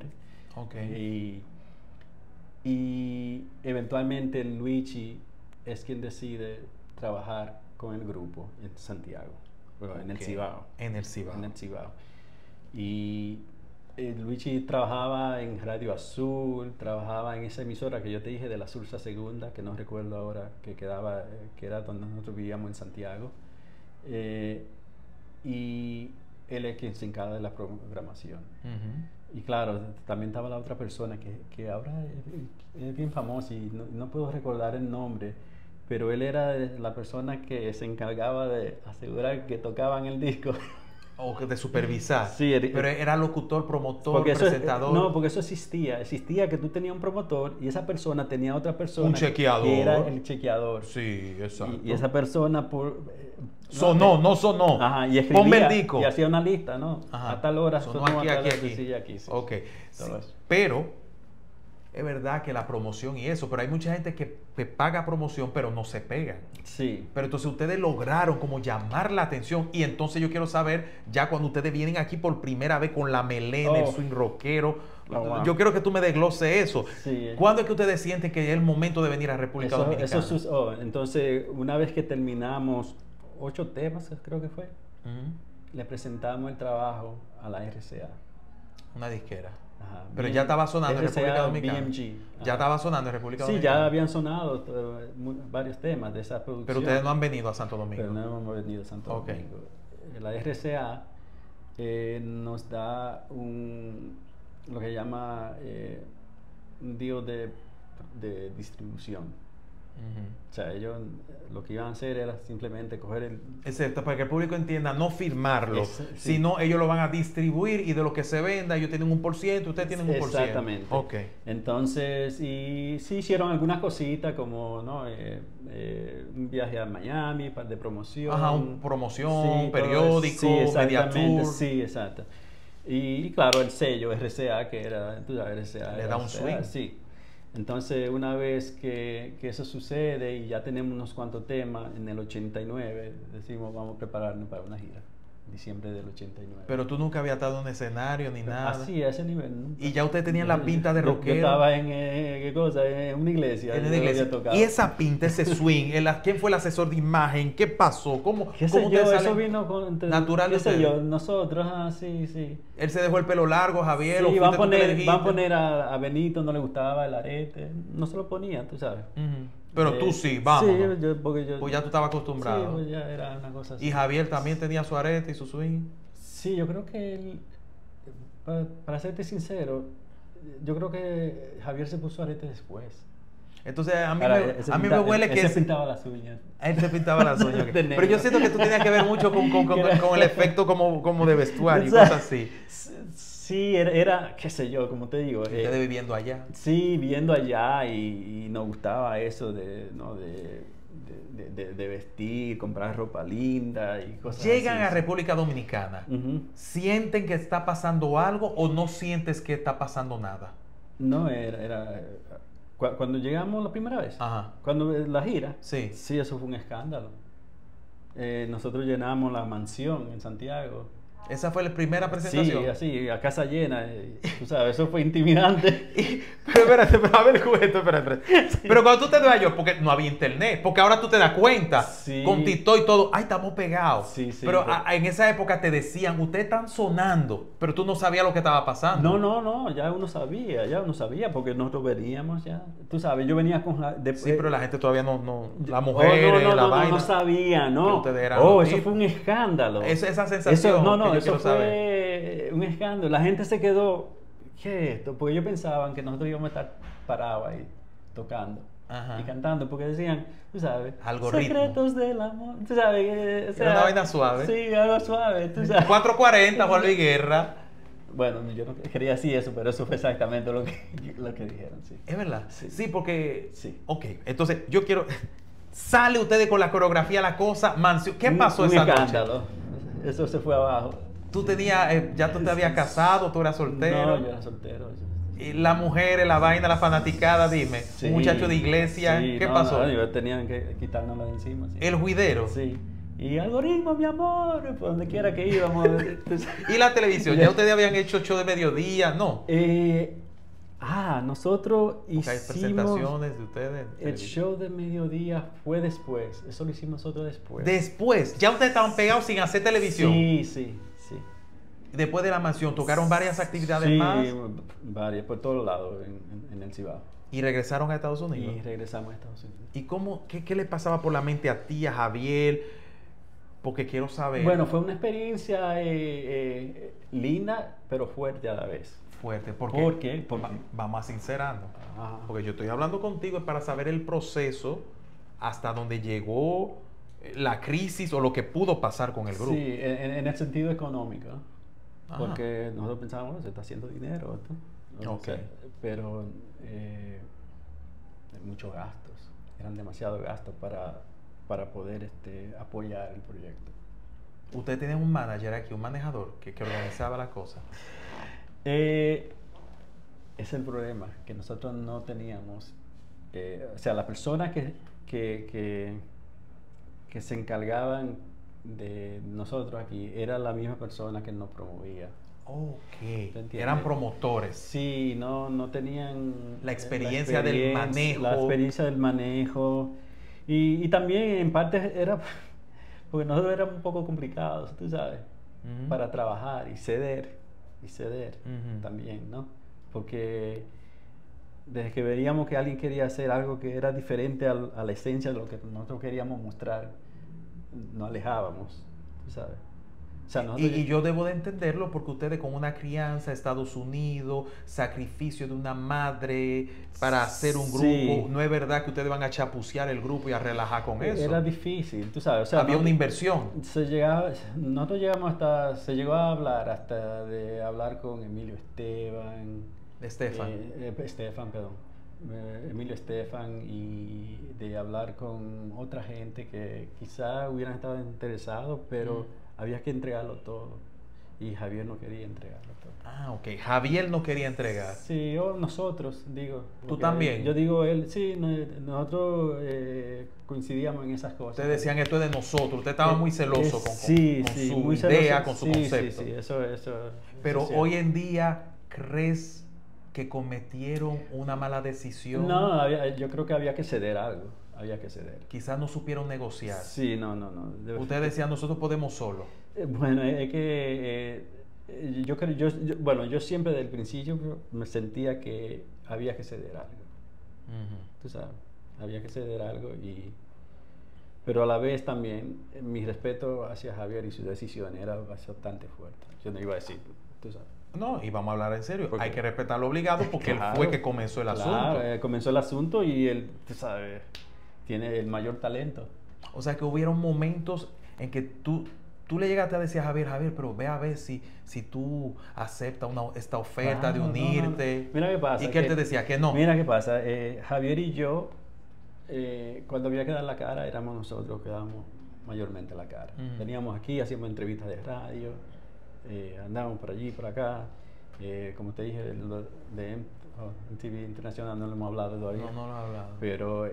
Y eventualmente Luigi es quien decide trabajar con el grupo en Santiago, en el Cibao. En el Cibao. En el Cibao. Y Luigi trabajaba en Radio Azul, trabajaba en esa emisora que yo te dije de la Sursa Segunda, que no recuerdo ahora, que quedaba, que era donde nosotros vivíamos en Santiago. Y él es quien se encarga de la programación. Y claro, también estaba la otra persona que ahora es bien famosa y no puedo recordar el nombre, pero él era la persona que se encargaba de asegurar que tocaban el disco. O de supervisar. Sí, pero era locutor, promotor, presentador. No, porque eso existía. Existía que tú tenías un promotor y esa persona tenía otra persona. Un chequeador. Que era el chequeador. Sí, exacto. Y esa persona sonó, no sonó. Ajá, y escribía. Ponme el disco. Y hacía una lista, ¿no? Ajá. A tal hora sonó aquí, aquí. Sí, aquí. Sí. Ok. Sí, pero es verdad que la promoción y eso, pero hay mucha gente que paga promoción pero no se pegan. Sí. Pero entonces ustedes lograron como llamar la atención y entonces yo quiero saber, ya cuando ustedes vienen aquí por primera vez con la melena, el swing rockero, wow. Yo quiero que tú me desgloses eso. Sí. ¿Cuándo es que ustedes sienten que es el momento de venir a República Dominicana? Entonces, una vez que terminamos 8 temas, creo que fue, le presentamos el trabajo a la RCA. Una disquera. Ajá, pero ya estaba sonando en República Dominicana. BMG. Ya estaba sonando en República Sí, Dominicana. ya habían sonado varios temas de esa producción. Pero ustedes no han venido a Santo Domingo. Pero no hemos venido a Santo Domingo. La RCA nos da lo que llama un deal de distribución. O sea, ellos lo que iban a hacer era simplemente coger el... Exacto, para que el público entienda, no firmarlo, sino ellos lo van a distribuir y de lo que se venda, ellos tienen 1%, ustedes tienen 1%. Exactamente. Ok. Entonces, y sí hicieron algunas cositas como, ¿no? Un viaje a Miami de promoción. Ajá, promoción, sí, periódico, media tour. Sí, exacto. Y claro, el sello RCA, que era, tú sabes, RCA. Le da un swing. Sí. Entonces, una vez que eso sucede y ya tenemos unos cuantos temas, en el 89 decimos vamos a prepararnos para una gira, diciembre del 89. Pero tú nunca habías estado en un escenario ni nada. Así, a ese nivel. Nunca. Y ya ustedes tenían la pinta de rockero. Yo estaba en, ¿qué cosa? En una iglesia. En una iglesia. Y esa pinta, ese swing, ¿quién fue el asesor de imagen? ¿Qué pasó? ¿Cómo eso vino con, natural de ustedes? Nosotros, sí. Él se dejó el pelo largo, Javier. Sí, van a poner a Benito, no le gustaba el arete. No se lo ponía, tú sabes. Pero tú sí, vamos. Sí, pues ya tú estabas acostumbrado. Sí, pues ya era una cosa así. ¿Y Javier también tenía su arete y su swing? Sí, yo creo que él, para serte sincero, yo creo que Javier se puso arete después. Entonces a mí me huele que... Él se pintaba las uñas. Él se pintaba las uñas. Pero yo siento que tú tenías que ver mucho con el efecto como de vestuario y cosas así. Sí, era, qué sé yo, como te digo. Ustedes viviendo allá. Sí, viviendo allá y nos gustaba eso de vestir, comprar ropa linda y cosas así. Llegan a República Dominicana, ¿sienten que está pasando algo o no sientes que está pasando nada? No, cuando llegamos la primera vez, cuando la gira, sí, eso fue un escándalo. Nosotros llenamos la mansión en Santiago. ¿Esa fue la primera presentación? Sí, así, a casa llena. Tú sabes, eso fue intimidante. Pero espérate, a ver, espérate. Sí. Pero cuando tú te das yo, porque no había internet, porque ahora tú te das cuenta, con TikTok y todo, ay, estamos pegados. Sí, pero en esa época te decían, ustedes están sonando, pero tú no sabías lo que estaba pasando. No, ya uno sabía, porque nosotros veníamos ya. Tú sabes, yo venía con... sí, pero la gente todavía no las mujeres, la vaina. No sabía, ¿no? Eso fue un escándalo. Esa sensación. Eso fue un escándalo. La gente se quedó, ¿qué es esto? Porque ellos pensaban que nosotros íbamos a estar parados ahí tocando y cantando, porque decían, tú sabes, secretos del amor. Tú sabes, era una vaina suave. Sí, algo suave, tú sabes. 440, Juan Luis Guerra. bueno, yo no quería decir eso, pero eso fue exactamente lo que dijeron, sí. ¿Es verdad? Sí. Sí, porque... Sí. Ok, entonces yo quiero... Sale ustedes con la coreografía, la cosa, mansión. ¿Qué pasó Un esa noche? escándalo. Eso se fue abajo. Tú tenías, ya tú te habías casado, tú eras soltero. No, yo era soltero. Y las mujeres, la vaina, la fanaticada, dime. Sí, Un muchacho de iglesia, sí, ¿qué no, pasó? no, yo tenían que quitárnoslo de encima. Sí. El juidero. Sí. Y algoritmo, mi amor, por donde quiera que íbamos. Entonces, Y la televisión, ya ustedes habían hecho show de mediodía, ¿no? Nosotros Porque hay hicimos presentaciones de ustedes. en el televisión. show de mediodía fue después. Eso lo hicimos nosotros después. Después, ya ustedes estaban pegados sin hacer televisión. Sí, sí, sí. Después de la mansión, tocaron varias actividades Sí, más varias, por todos lados en el Cibao. y regresaron a Estados Unidos. Y regresamos a Estados Unidos. ¿Y cómo, qué le pasaba por la mente a ti, a Javier? Porque quiero saber. Bueno, fue una experiencia linda, pero fuerte a la vez. Fuerte. ¿Por qué? Vamos a sincerarnos. Ajá. Porque yo estoy hablando contigo es para saber el proceso hasta donde llegó la crisis o lo que pudo pasar con el grupo. Sí, en el sentido económico. Ajá. Porque nosotros pensábamos, bueno, se está haciendo dinero esto. O Ok. sea, pero muchos gastos. Eran demasiados gastos para poder apoyar el proyecto. Usted tiene un manager aquí, un manejador que organizaba la cosa. Es el problema, que nosotros no teníamos. O sea, las personas que se encargaban de nosotros aquí era la misma persona que nos promovía. Ok. entiendes? Eran promotores. Sí, no tenían La experiencia del manejo. La experiencia del manejo. Y también en parte era porque nosotros éramos un poco complicados, tú sabes, Ujú. para trabajar y ceder Ujú. también, ¿no? Porque desde que veíamos que alguien quería hacer algo que era diferente a la esencia de lo que nosotros queríamos mostrar, nos alejábamos, tú sabes. O sea, Y yo debo de entenderlo porque ustedes con una crianza, Estados Unidos, sacrificio de una madre para hacer un grupo, Sí. no es verdad que ustedes van a chapucear el grupo y a relajar con eso. era difícil, tú sabes. O sea, Había una inversión. Nosotros se llegó a hablar hasta de hablar con Emilio Estefan. Estefan. Emilio Estefan, y de hablar con otra gente que quizá hubieran estado interesados, pero había que entregarlo todo. Y Javier no quería entregarlo todo. Ah, ok. Javier no quería entregar. Sí, o nosotros, digo. ¿Tú porque también? Yo digo él, sí, nosotros coincidíamos en esas cosas. Ustedes decían esto es de nosotros. Usted estaba muy celoso con sí, su muy idea, celoso. con su Sí, concepto. Sí, eso Pero es hoy cierto. en día, ¿crees que cometieron una mala decisión? No, yo creo que había que ceder algo. Había que ceder. Quizás no supieron negociar. Sí, no. Ustedes decían, nosotros podemos solo. Bueno, es que yo creo, bueno, yo siempre desde el principio me sentía que había que ceder algo. Tú sabes, había que ceder algo pero a la vez también mi respeto hacia Javier y sus decisiones era bastante fuerte. Yo no iba a decir, tú sabes. No, y vamos a hablar en serio. Porque- Hay que respetarlo obligado porque él fue que comenzó el asunto. Claro, comenzó el asunto y él, tú sabes, tiene el mayor talento. O sea que hubieron momentos en que tú le llegaste a decir a Javier, pero ve a ver si tú aceptas esta oferta de Claro, no, unirte. no. Mira qué pasa. Y que él te decía que no. Mira qué pasa. Javier y yo, cuando había que dar la cara, éramos nosotros que dábamos mayormente la cara. Ujú. Veníamos aquí, hacíamos entrevistas de radio, andábamos por allí, por acá. Como te dije, de MTV Internacional no lo hemos hablado todavía. No lo he hablado. Pero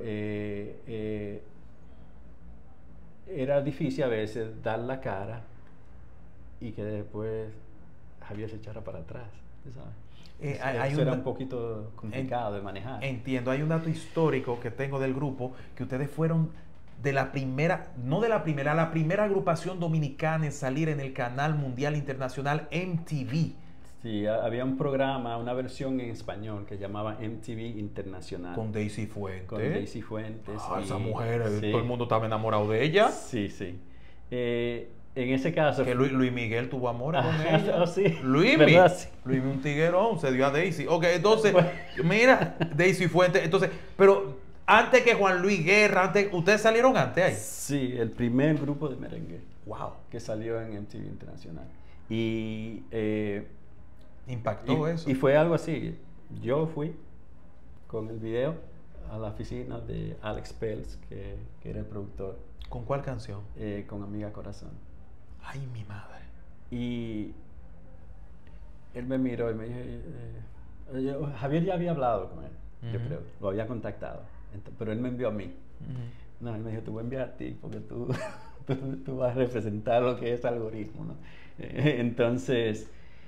era difícil a veces dar la cara y que después Javier se echara para atrás, ¿tú sabes? Eso era un poquito complicado de manejar. Entiendo, hay un dato histórico que tengo del grupo, que ustedes fueron de la primera, no de la primera agrupación dominicana en salir en el canal mundial internacional MTV. Sí, había un programa, una versión en español que llamaba MTV Internacional. Con Daisy Fuentes. Con Daisy Fuentes. Ah, esa mujer, sí. todo el mundo estaba enamorado de ella. Sí. En ese caso... Que Luis Miguel tuvo amor con Ah, ella. oh, sí. Luis ¿Verdad? Sí. un tiguerón, se dio a Daisy. Ok, entonces, Bueno. mira, Daisy Fuentes. Entonces, pero antes que Juan Luis Guerra, ustedes salieron antes ahí. Sí, el primer grupo de merengue Wow. que salió en MTV Internacional. Y Impactó eso. Y fue algo así. Yo fui con el video a la oficina de Alex Peltz, que era el productor, ¿Con cuál canción? con Amiga Corazón. Ay, mi madre. Y él me miró y me dijo, Javier ya había hablado con él, yo Ujú. creo, lo había contactado, pero él me envió a mí. No, él me dijo, te voy a enviar a ti porque tú vas a representar lo que es algoritmo, ¿no? Entonces,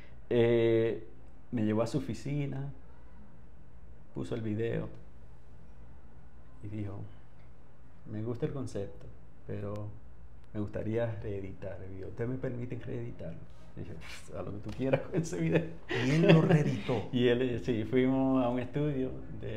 me llevó a su oficina, puso el video y dijo, me gusta el concepto, pero me gustaría reeditar el video. ¿Ustedes me permiten reeditarlo? Y dije, a lo que tú quieras con ese video. Y él lo reeditó. Y él, sí, fuimos a un estudio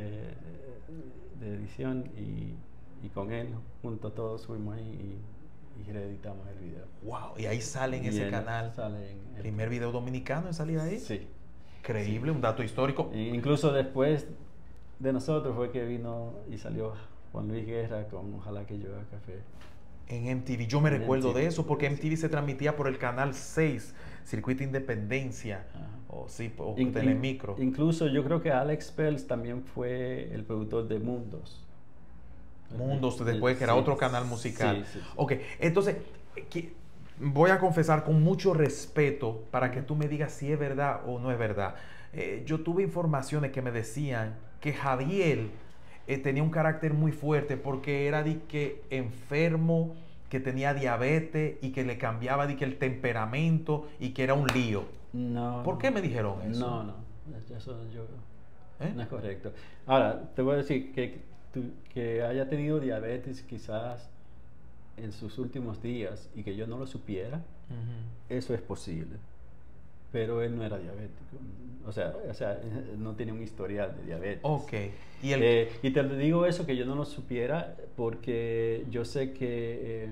de edición y con él, juntos todos fuimos ahí y reeditamos el video. Wow, y ahí sale en Y ese él canal. sale en el Primer video dominicano en salir ahí. Sí. Increíble, un dato histórico. Incluso después de nosotros fue que vino y salió Juan Luis Guerra con Ojalá que llueva café. En MTV, yo me En recuerdo de MTV, eso porque sí. MTV se transmitía por el canal 6, Circuito Independencia, Ajá. o sí, o In- Telemicro. Incluso yo creo que Alex Peltz también fue el productor de Mundos. Mundos, después que era Sí, otro canal musical. sí, sí. Ok, entonces, voy a confesar con mucho respeto para que tú me digas si es verdad o no es verdad. Yo tuve informaciones que me decían que Javier tenía un carácter muy fuerte porque era de que enfermo, que tenía diabetes y que le cambiaba de que el temperamento y que era un lío. No. ¿Por qué me dijeron eso? No, eso yo ¿Eh? no es correcto. Ahora, te voy a decir que haya tenido diabetes quizás en sus últimos días y que yo no lo supiera, Ujú. eso es posible. Pero él no era diabético. O sea, no tenía un historial de diabetes. Ok. Y Y te lo digo eso, que yo no lo supiera, porque yo sé que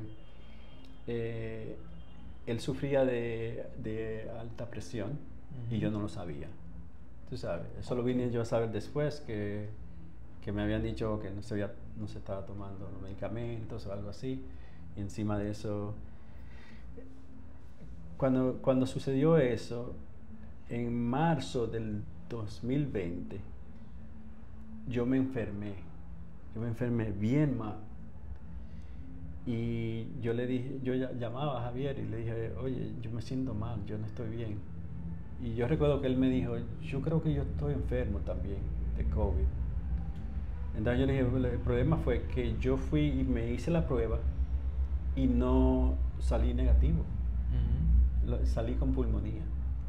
él sufría de alta presión y yo no lo sabía. Tú sabes, eso lo vine yo a saber después, que me habían dicho que no se estaba tomando los medicamentos o algo así. Y encima de eso, cuando sucedió eso, en marzo del 2020, yo me enfermé bien mal. Y yo le dije, llamaba a Javier y le dije, oye, yo me siento mal, yo no estoy bien. Y yo recuerdo que él me dijo, yo creo que yo estoy enfermo también de COVID. Entonces yo le dije, el problema fue que yo fui y me hice la prueba y no salí negativo. Ujú. Salí con pulmonía.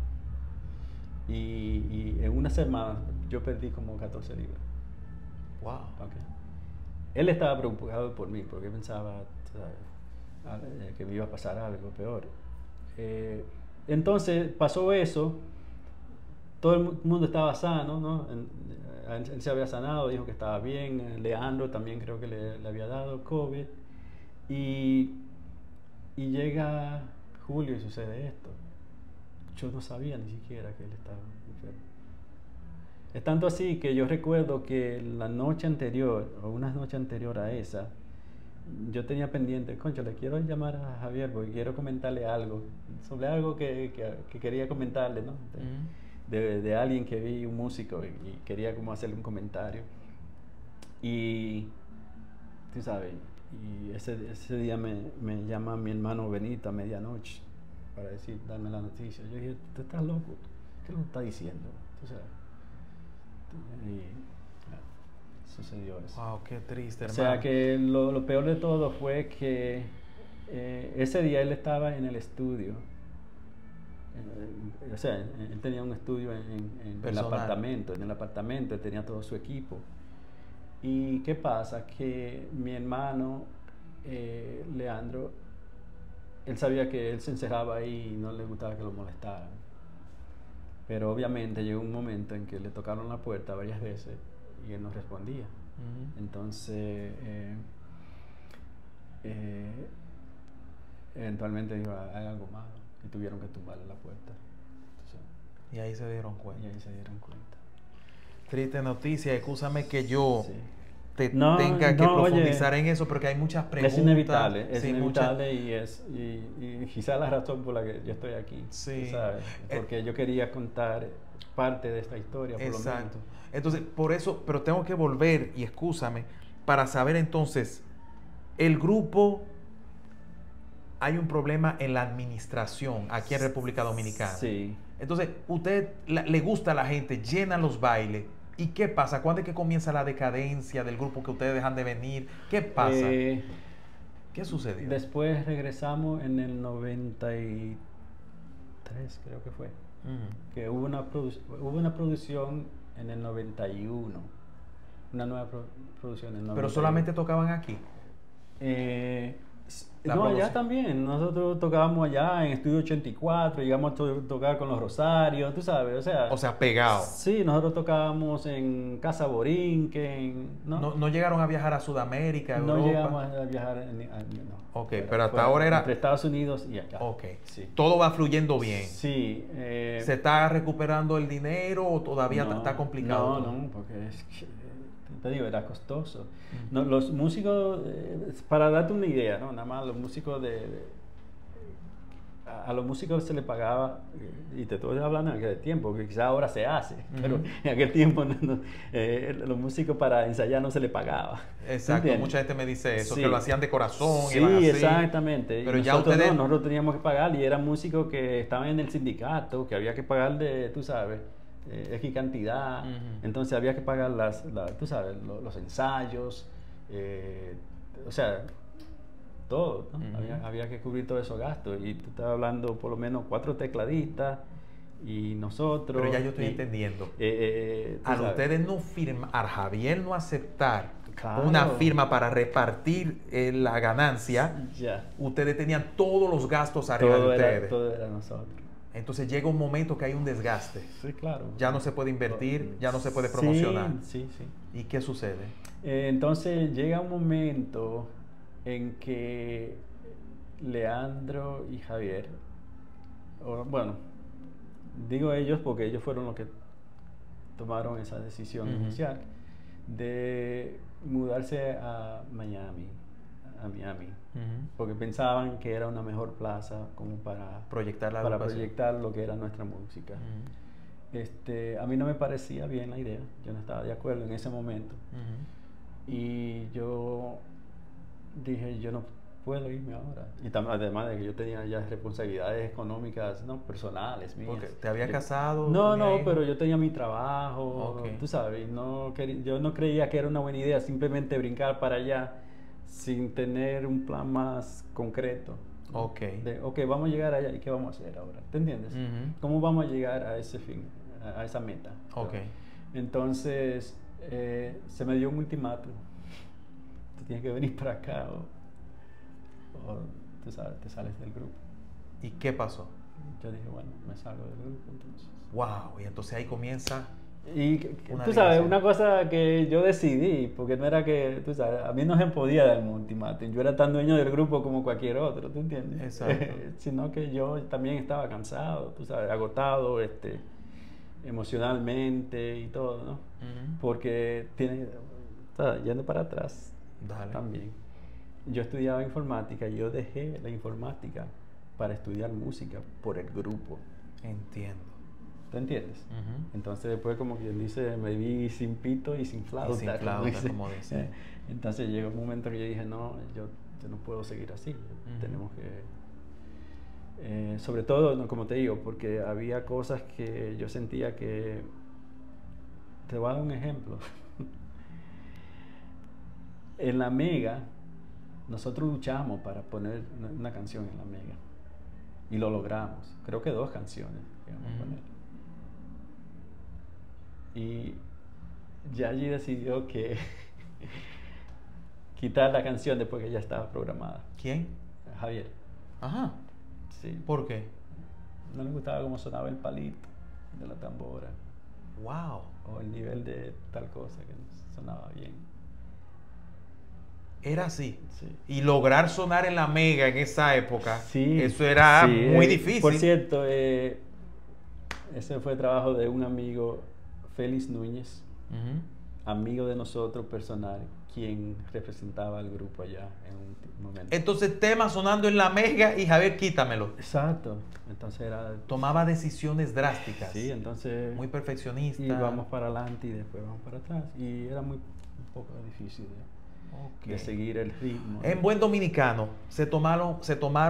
Y en una semana yo perdí como 14 libras. Wow. Okay. Él estaba preocupado por mí porque pensaba, ¿sabes?, que me iba a pasar algo peor. Entonces pasó eso, todo el mundo estaba sano, ¿no? Él se había sanado, dijo que estaba bien. Leandro también creo que le había dado COVID. Y llega julio y sucede esto. Yo no sabía ni siquiera que él estaba enfermo. Es tanto así que yo recuerdo que la noche anterior, o una noche anterior a esa, yo tenía pendiente, concho, le quiero llamar a Javier porque quiero comentarle algo, sobre algo que quería comentarle, ¿no? De alguien que vi, un músico, y quería como hacerle un comentario. Y, tú sabes, y ese día me llama mi hermano Benito a medianoche para darme la noticia. Yo dije, ¿tú estás loco? ¿Qué lo está diciendo? Tú sabes. Y sucedió eso. Wow, qué triste, O hermano. sea que lo peor de todo fue que ese día él estaba en el estudio. O sea, él tenía un estudio en el apartamento. En el apartamento él tenía todo su equipo. ¿Y qué pasa? Que mi hermano, Leandro, él sabía que él se encerraba ahí y no le gustaba que lo molestaran. Pero obviamente llegó un momento en que le tocaron la puerta varias veces y él no respondía. Ujú. Entonces, eventualmente dijo, hay algo malo, y tuvieron que tumbarle la puerta. Entonces, Y ahí se dieron cuenta. y ahí se dieron cuenta. Triste noticia, escúchame que yo Sí. tenga que no, oye, profundizar en eso, porque hay muchas preguntas. es inevitable, sí, y quizá la razón por la que yo estoy aquí, Sí. tú ¿sabes? Porque yo quería contar parte de esta historia, por lo menos. Exacto. Entonces, por eso, pero tengo que volver, y excúsame, para saber entonces, el grupo, hay un problema en la administración aquí en República Dominicana. Sí. Entonces, usted le gusta a la gente, llenan los bailes. ¿Y qué pasa? ¿Cuándo es que comienza la decadencia del grupo que ustedes dejan de venir? ¿Qué pasa? ¿Qué sucedió? Después regresamos en el 93, creo que fue. Ujú. Que hubo una producción en el 91. Una nueva producción en el 91. Pero solamente tocaban aquí. La No, allá producción. también. Nosotros tocábamos allá en Estudio 84, llegamos a tocar con los Rosarios, tú sabes, O sea, pegado. Sí, nosotros tocábamos en Casa Borinquen, ¿no? No llegaron a viajar a Sudamérica, a No Europa. llegamos a viajar, no. Ok, pero hasta ahora era... Entre Estados Unidos y allá. Ok, Sí. todo va fluyendo bien. Sí. ¿Se está recuperando el dinero o todavía está complicado? No, porque es que, te digo, era costoso. No, los músicos, para darte una idea, ¿no? Nada más los músicos a los músicos se les pagaba, y te estoy hablando en aquel tiempo, que quizás ahora se hace, pero en aquel tiempo los músicos para ensayar no se les pagaba. Exacto, ¿Entiendes? mucha gente me dice eso, Sí. que lo hacían de corazón. Sí, iban así. exactamente. Pero Y ya nosotros ustedes... nosotros teníamos que pagar, y eran músicos que estaban en el sindicato, que había que pagar tú sabes, X cantidad. Ujú. Entonces había que pagar tú sabes, los ensayos, o sea, todo, ¿no? Ujú. Había que cubrir todos esos gastos, y tú estabas hablando por lo menos 4 tecladistas y nosotros. Pero ya yo estoy entendiendo. Tú Al sabes. ustedes no firmar, al Javier no aceptar Claro. una firma para repartir la ganancia, Ya. ustedes tenían todos los gastos arriba de ustedes. Todo era nosotros. Entonces llega un momento que hay un desgaste. Sí, claro. Ya no se puede invertir, ya no se puede promocionar. Sí, sí. ¿Y qué sucede? Entonces llega un momento en que Leandro y Javier, bueno, digo ellos porque ellos fueron los que tomaron esa decisión Ujú. inicial de mudarse a Miami, porque pensaban que era una mejor plaza como para Proyectar la para agrupación. proyectar lo que era nuestra música. Ujú. A mí no me parecía bien la idea, yo no estaba de acuerdo en ese momento, Ujú. y yo dije, yo no puedo irme ahora, y además de que yo tenía ya responsabilidades económicas, no personales mías. Porque te había casado. No, tenía no, hijos. pero yo tenía mi trabajo, Ok. tú sabes, yo no creía que era una buena idea simplemente brincar para allá sin tener un plan más concreto. Ok. Ok, vamos a llegar allá, ¿y qué vamos a hacer ahora? ¿Te entiendes? Ujú. ¿Cómo vamos a llegar a ese fin, a esa meta? Ok. Entonces, se me dio un ultimátum. Tú tienes que venir para acá o te sales del grupo. ¿Y qué pasó? Yo dije, bueno, me salgo del grupo entonces. Wow, y entonces ahí comienza. Y Una tú sabes, alineación. una cosa que yo decidí, porque no era que, tú sabes, a mí no se podía dar un ultimátum. Yo era tan dueño del grupo como cualquier otro, ¿tú entiendes? Exacto. Sino que yo también estaba cansado, tú sabes, agotado, emocionalmente y todo, ¿no? Ujú. Porque yendo para atrás Dale. también. Yo estudiaba informática y yo dejé la informática para estudiar música por el grupo. Entiendo. ¿Tú entiendes? Ujú. Entonces después, como quien dice, me vi sin pito y sin flauta. sin flauta, como dice. Entonces llegó un momento que yo dije, no, yo no puedo seguir así. Ujú. Tenemos que... sobre todo, no, como te digo, porque había cosas que yo sentía que... Te voy a dar un ejemplo. En la Mega, nosotros luchamos para poner una canción en la Mega. Y lo logramos. Creo que 2 canciones que vamos a poner. Y Yayi decidió que quitar la canción después que ya estaba programada. ¿Quién? Javier. Ajá. Sí. ¿Por qué? No le gustaba cómo sonaba el palito de la tambora Wow. o el nivel de tal cosa que no sonaba bien. Era así. Sí. Y lograr sonar en la Mega en esa época, Sí, eso era sí, muy difícil. Por cierto, ese fue trabajo de un amigo, Félix Núñez. Ujú. amigo de nosotros personal quien representaba al grupo allá en un momento. Entonces, tema sonando en la mega y Javier, quítamelo. Exacto. Entonces era... Tomaba decisiones drásticas. Sí, entonces... Muy perfeccionista. Y vamos para adelante y después vamos para atrás. Y era un poco difícil de seguir el ritmo. En buen dominicano, se tomaron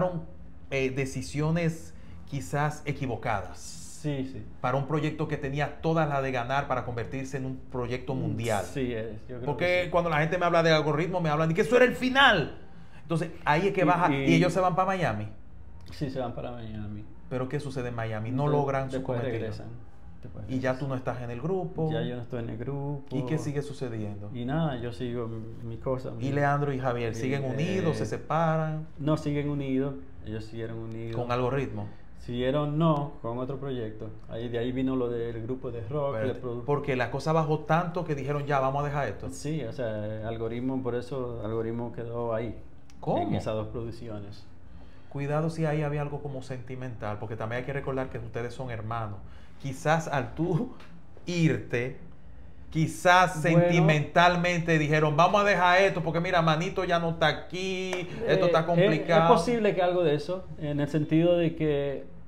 decisiones quizás equivocadas. Sí, sí. Para un proyecto que tenía todas las de ganar para convertirse en un proyecto mundial. Sí, yo creo porque que sí. cuando la gente me habla de algoritmo, me hablan de que eso era el final. Entonces, ahí es que baja y ellos se van para Miami. Sí, se van para Miami. Pero ¿qué sucede en Miami? No logran su después cometido. regresan. Y ya tú no estás en el grupo. Ya yo no estoy en el grupo. ¿Y qué sigue sucediendo? Y nada, yo sigo mi cosa. ¿Y Leandro y Javier siguen unidos, se separan? No, siguen unidos. Ellos siguieron unidos. ¿Con algoritmo? Siguieron, no, con otro proyecto. De ahí vino lo del grupo de rock. Porque la cosa bajó tanto que dijeron, ya, vamos a dejar esto. Sí, o sea, algoritmo, por eso algoritmo quedó ahí. ¿Cómo? En esas dos producciones. Cuidado si ahí había algo como sentimental, porque también hay que recordar que ustedes son hermanos. Quizás al tú irte, quizás sentimentalmente dijeron, vamos a dejar esto, porque mira, Manito ya no está aquí, esto está complicado. Es posible que algo de eso, en el sentido de que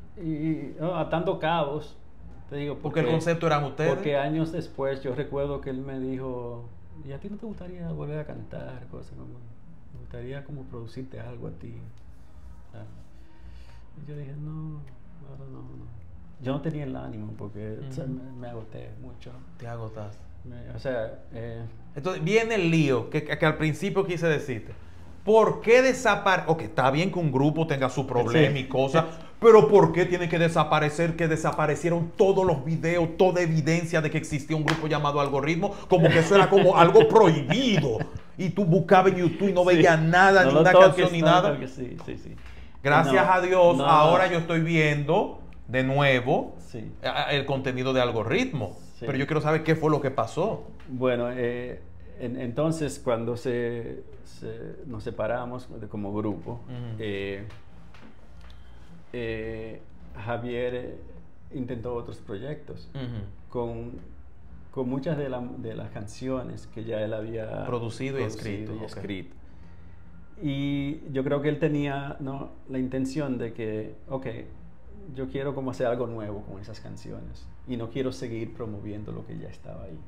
atando cabos, te digo. Porque el concepto eran ustedes. Porque años después yo recuerdo que él me dijo, ¿y a ti no te gustaría volver a cantar? Cosas como, me gustaría como producirte algo a ti. Y yo dije, no, ahora no. Yo no tenía el ánimo porque me agoté mucho. Te agotaste. Entonces viene el lío que al principio quise decirte. ¿Por qué desaparecer? Ok, está bien que un grupo tenga su problema y cosas, pero ¿por qué tiene que desaparecer? Que desaparecieron todos los videos, toda evidencia de que existía un grupo llamado Algoritmo, como que eso era como algo prohibido. Y tú buscabas en YouTube y no veías nada, ni una canción ni nada. Sí. Gracias a Dios, ahora yo estoy viendo de nuevo el contenido de Algoritmo. Sí. Pero yo quiero saber qué fue lo que pasó. Bueno, entonces cuando nos separamos como grupo, Javier intentó otros proyectos con muchas de las canciones que ya él había producido y escrito. Y yo creo que él tenía la intención de que, yo quiero como hacer algo nuevo con esas canciones y no quiero seguir promoviendo lo que ya estaba ahí.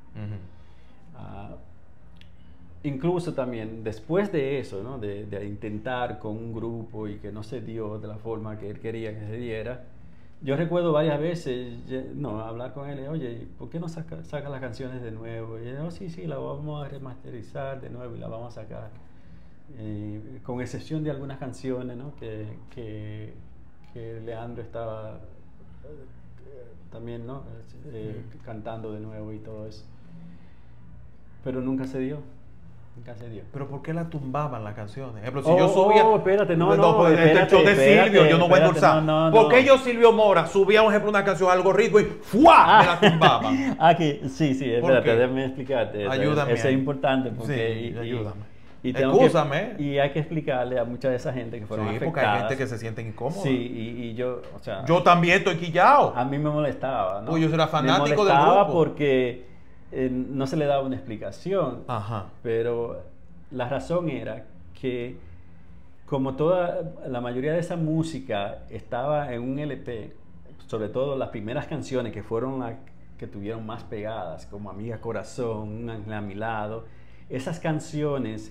Incluso también después de eso, ¿no? de intentar con un grupo y que no se dio de la forma que él quería que se diera, yo recuerdo varias veces hablar con él, oye, ¿por qué no saca las canciones de nuevo? Y él, sí, la vamos a remasterizar de nuevo y la vamos a sacar. Con excepción de algunas canciones, ¿no? que Leandro estaba también, ¿no? Cantando de nuevo y todo eso. Pero nunca se dio. ¿Pero por qué la tumbaban las canciones? Ejemplo, si yo subía... espérate, el show de Silvio, yo no voy a endulzar. ¿Por qué yo, Silvio Mora, subía, por ejemplo, una canción Algoritmo y ¡fua! Me la tumbaban? Sí, espérate, déjame explicarte. Ayúdame. Eso es importante porque... Sí, ayúdame. Y hay que explicarle a mucha de esa gente que fueron afectadas. Porque hay gente que se siente incómoda. Sí, y yo, o sea... Yo también estoy quillado. A mí me molestaba, ¿no? Pues yo era fanático del grupo. Me molestaba porque no se le daba una explicación. Ajá. Pero la razón era que como la mayoría de esa música estaba en un LP, sobre todo las primeras canciones que fueron que tuvieron más pegadas, como Amiga Corazón, Un Ángel a mi lado, esas canciones...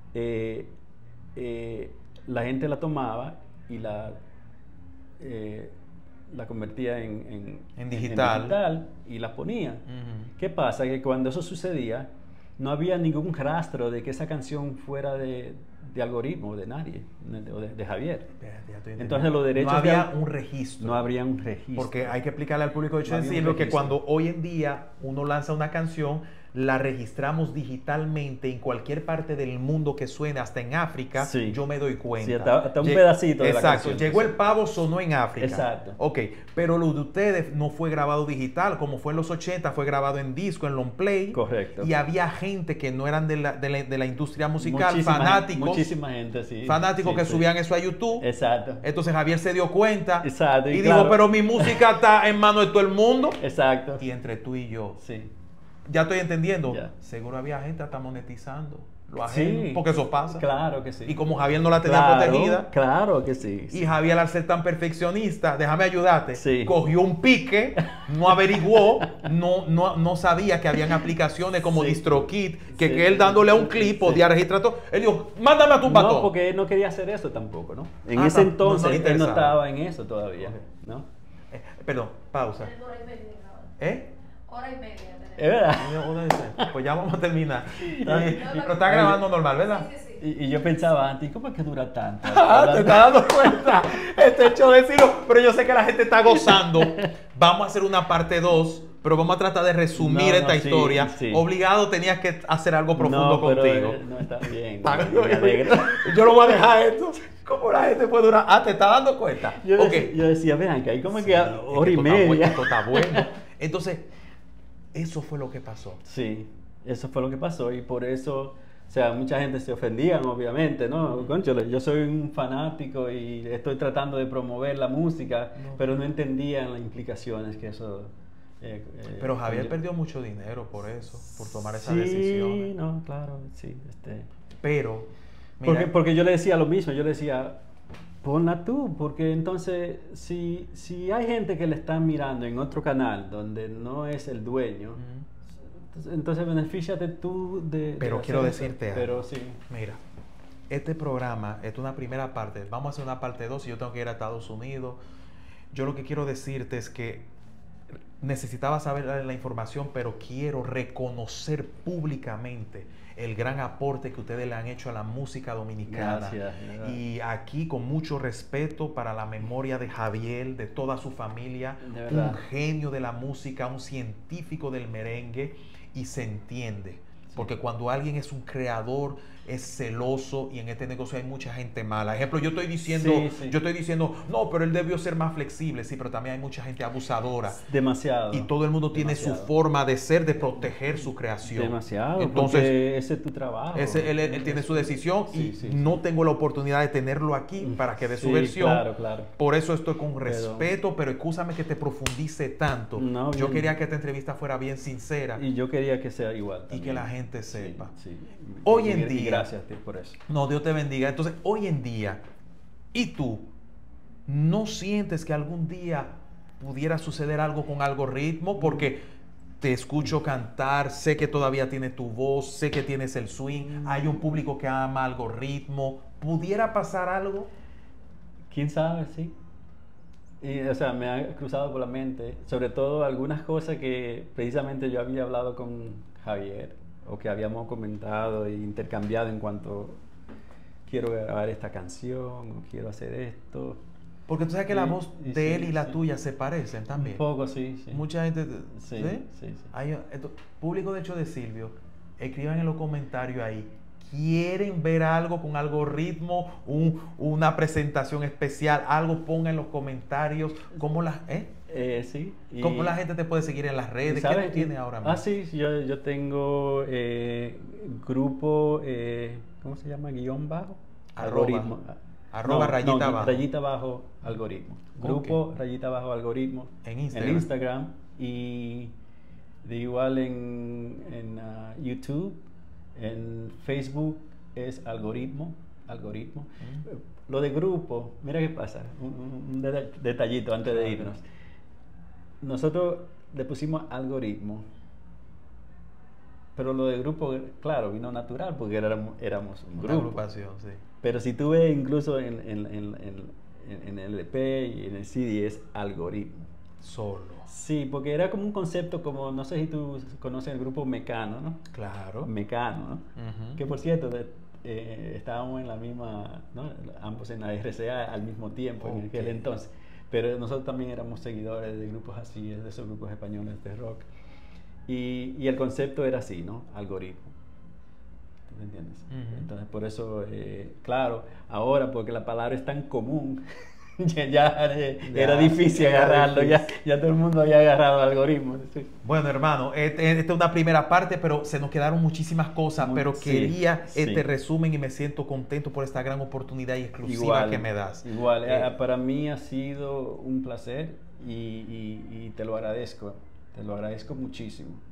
la gente la tomaba y la convertía en digital y la ponía. ¿Qué pasa? Que cuando eso sucedía no había ningún rastro de que esa canción fuera de Algoritmo, de nadie, de Javier. Entonces los derechos... No había un registro. No habría un registro. Porque hay que explicarle al público de Chensilo que cuando hoy en día uno lanza una canción, la registramos digitalmente en cualquier parte del mundo que suene, hasta en África, yo me doy cuenta. Sí, hasta un pedacito de la canción. Llegó el pavo, sonó en África. Exacto. Ok, pero lo de ustedes no fue grabado digital, como fue en los 80, fue grabado en disco, en long play. Correcto. Y había gente que no eran de la industria musical, fanáticos. Muchísima gente, sí. Fanáticos que subían eso a YouTube. Exacto. Entonces Javier se dio cuenta. Exacto. Y dijo, pero mi música está en manos de todo el mundo. Exacto. Y entre tú y yo. Sí. ya estoy entendiendo. Ya. Seguro había gente hasta monetizando lo ajeno, Sí, porque eso pasa. Claro que sí. Y como Javier no la tenía Claro, protegida, claro que sí. y Javier al ser tan perfeccionista, déjame ayudarte, Sí. cogió un pique, no averiguó, no sabía que habían aplicaciones como Sí. DistroKid, que, Sí. que él dándole a un clip Sí. podía registrar todo. Él dijo, mándame a tu No, patrón. porque él no quería hacer eso tampoco, ¿no? En Ah, ese no le entonces él no interesaba. estaba en eso todavía, Ok. ¿no? Perdón, pausa. Tenemos hora y media ahora. ¿Eh? Hora y media tenemos. Es verdad. Pues ya vamos a terminar. No, Pero está grabando normal, ¿verdad? Sí, sí, sí. Y yo pensaba antes, ¿cómo es que dura tanto? Ah, te estás dando cuenta. Este hecho de decirlo, pero yo sé que la gente está gozando. Vamos a hacer una parte 2, pero vamos a tratar de resumir No, esta sí, historia. sí. Obligado tenías que hacer algo profundo No, pero, contigo. no está bien. Ah, Me alegro. Yo lo voy a dejar esto. ¿Cómo la gente puede durar? Ah, ¿te está dando cuenta? Yo, Ok. yo decía, vean, que hay como Sí, que es hora y esto está bueno, media. esto está bueno. Entonces, eso fue lo que pasó. Sí, eso fue lo que pasó y por eso, o sea, mucha gente se ofendían, obviamente, ¿no? Cónchale, yo soy un fanático y estoy tratando de promover la música, No. pero no entendían las implicaciones que eso... Pero Javier conlleva. perdió mucho dinero por eso, por tomar esa Sí, decisión. no, claro, sí. Pero, mira, Porque yo le decía lo mismo, yo le decía, ponla tú, porque entonces si hay gente que le están mirando en otro canal donde no es el dueño, entonces benefíciate tú de... Pero de quiero hacer eso. decirte algo. Pero sí. mira, este programa es una primera parte. Vamos a hacer una parte 2 y yo tengo que ir a Estados Unidos. Yo lo que quiero decirte es que necesitaba saber la información, pero quiero reconocer públicamente el gran aporte que ustedes le han hecho a la música dominicana. Gracias, de verdad. Y aquí con mucho respeto para la memoria de Javier, de toda su familia, De un verdad. genio de la música, un científico del merengue, y se entiende. Porque cuando alguien es un creador, es celoso, y en este negocio hay mucha gente mala. Ejemplo, yo estoy diciendo, no, pero él debió ser más flexible, sí, pero también hay mucha gente abusadora. Demasiado. Y todo el mundo tiene su Demasiado. forma de ser, de proteger su creación. Demasiado, Entonces, porque ese es tu trabajo. él tiene su decisión Sí, y sí, no tengo la oportunidad de tenerlo aquí para que dé su Sí, versión. claro, claro. Por eso estoy con respeto, pero excúsame que te profundice tanto. No, Yo bien. quería que esta entrevista fuera bien sincera Y yo quería que sea igual. y también. que la gente sepa. Sí. Hoy en Y día- gracias a ti por eso. No, Dios te bendiga. Entonces, hoy en día, ¿y tú no sientes que algún día pudiera suceder algo con Algoritmo? Porque te escucho cantar, sé que todavía tienes tu voz, sé que tienes el swing, hay un público que ama Algoritmo. ¿Pudiera pasar algo? ¿Quién sabe? Sí. Y, o sea, me ha cruzado por la mente, sobre todo algunas cosas que precisamente yo había hablado con Javier, o que habíamos comentado e intercambiado en cuanto quiero grabar esta canción, o quiero hacer esto. Porque tú sabes que la Sí, voz y de sí, él y la sí. tuya se parecen también. Un poco, sí. Mucha gente... Sí, sí. Público de hecho de Silvio, escriban en los comentarios ahí. ¿Quieren ver algo con Algoritmo? Una presentación especial, algo ponga en los comentarios. ¿Cómo Sí. ¿Cómo la gente te puede seguir en las redes? ¿Qué ¿sabes? tú tienes ahora mismo? Ah, sí, yo tengo grupo, ¿cómo se llama? Guión bajo. Arroba. Arroba rayita abajo. Rayita bajo algoritmo. Grupo Ok. rayita bajo algoritmo. En Instagram. En Instagram y de igual en YouTube. En Facebook es algoritmo. Lo de grupo, mira qué pasa. Un detallito antes de irnos. Nosotros le pusimos algoritmo. Pero lo de grupo, claro, vino natural porque éramos un Una grupo. agrupación, sí. Pero si tú ves incluso en el EP y en el CD es algoritmo. Solo. Sí, porque era como un concepto como, no sé si tú conoces el grupo Mecano, ¿no? Claro. Mecano, ¿no? Ujú. Que por cierto, estábamos en la misma, ¿no? Ambos en la RCA al mismo tiempo en aquel Ok. entonces. Pero nosotros también éramos seguidores de grupos así, de esos grupos españoles de rock. Y el concepto era así, ¿no? Algoritmo. ¿Tú me entiendes? Ujú. Entonces, por eso, claro, ahora, porque la palabra es tan común, ya era difícil era agarrarlo, difícil. ya todo el mundo había agarrado el algoritmo. Sí. Bueno, hermano, esta es una primera parte, pero se nos quedaron muchísimas cosas, pero Sí, quería sí. este resumen y me siento contento por esta gran oportunidad y exclusiva que me das. Igual, Eh, para mí ha sido un placer y te lo agradezco muchísimo.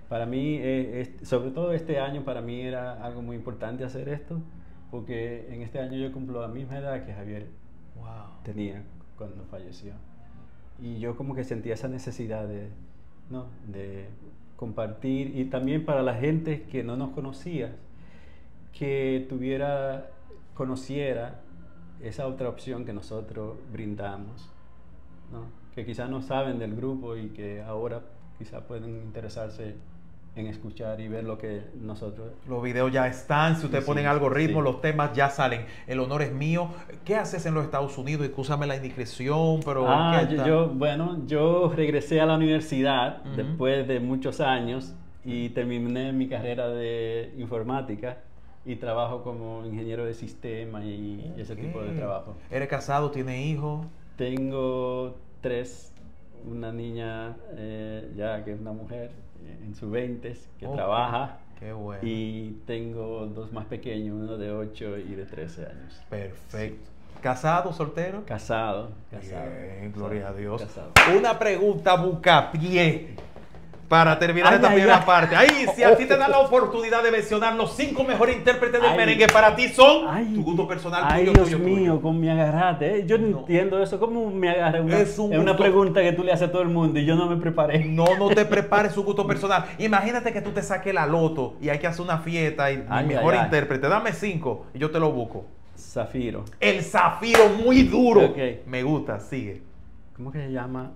Para mí, sobre todo este año, para mí era algo muy importante hacer esto, porque en este año yo cumplo la misma edad que Javier tenía cuando falleció. Y yo como que sentía esa necesidad ¿no? de compartir, y también para la gente que no nos conocía, que conociera esa otra opción que nosotros brindamos, ¿no? Que quizás no saben del grupo y que ahora quizás pueden interesarse en escuchar y ver lo que nosotros... Los videos ya están, si ustedes ponen algoritmo, los temas ya salen. El honor es mío. ¿Qué haces en los Estados Unidos? Excúsame la indiscreción, pero... yo regresé a la universidad después de muchos años y terminé mi carrera de informática y trabajo como ingeniero de sistema y ese tipo de trabajo. ¿Eres casado? ¿Tienes hijos? Tengo 3, una niña ya que es una mujer en sus 20s que trabaja. Qué bueno. Y tengo 2 más pequeños, uno de 8 y de 13 años. Perfecto. ¿Casado, soltero? Casado. Bien, gloria a Dios. Casado. Una pregunta bucapié para terminar esta primera parte. Ay, si a ti te dan la oportunidad de mencionar los 5 mejores intérpretes del merengue, para ti son tu gusto personal, tuyo, Dios tuyo, mío, tuyo. ¿cómo me agarraste? Yo no entiendo eso. ¿Cómo me agarré? Es un una gusto. pregunta que tú le haces a todo el mundo y yo no me preparé. No te prepares su gusto personal. Imagínate que tú te saques la loto y hay que hacer una fiesta y mi mejor intérprete. Dame 5 y yo te lo busco. Zafiro. El Zafiro, muy duro. Ok. Me gusta, sigue. ¿Cómo que se llama?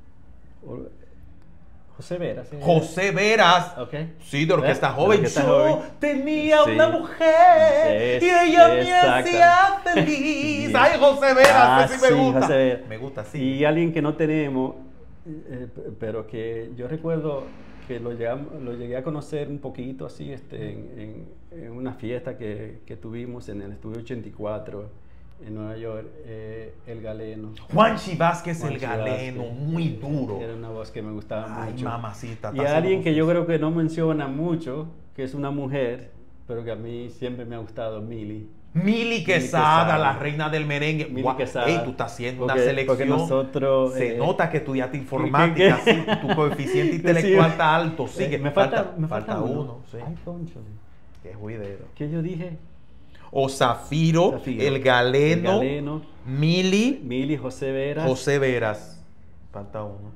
José Veras. José Veras. Ok. Sí, de Orquesta De Joven. Orquesta Yo Joven. tenía Sí. una mujer y ella me Exacto. hacía feliz. Bien. Ay, José Veras, ese sí me gusta. José Veras. Me gusta, sí. Y alguien que no tenemos, pero que yo recuerdo que lo llegué a conocer un poquito así en una fiesta que tuvimos en el Estudio 84 en Nueva York, El Galeno. Juanchi Vázquez, el Juanchi Galeno, Vázquez. muy duro. Era una voz que me gustaba Ay, mucho. mamacita. Y alguien que yo creo que no menciona mucho, que es una mujer, pero que a mí siempre me ha gustado, Mili. Mili Quesada, la reina del merengue. Mili Guau, Quesada. ey, tú estás haciendo una Porque selección. nosotros... Se nota que estudiaste informática, sí, tu coeficiente intelectual está alto. Sigue. Me falta uno. Sí. Ay, concho. Qué juidero. ¿Qué yo dije? O Zafiro, el Galeno, Mili, José Veras. José Veras. Falta uno.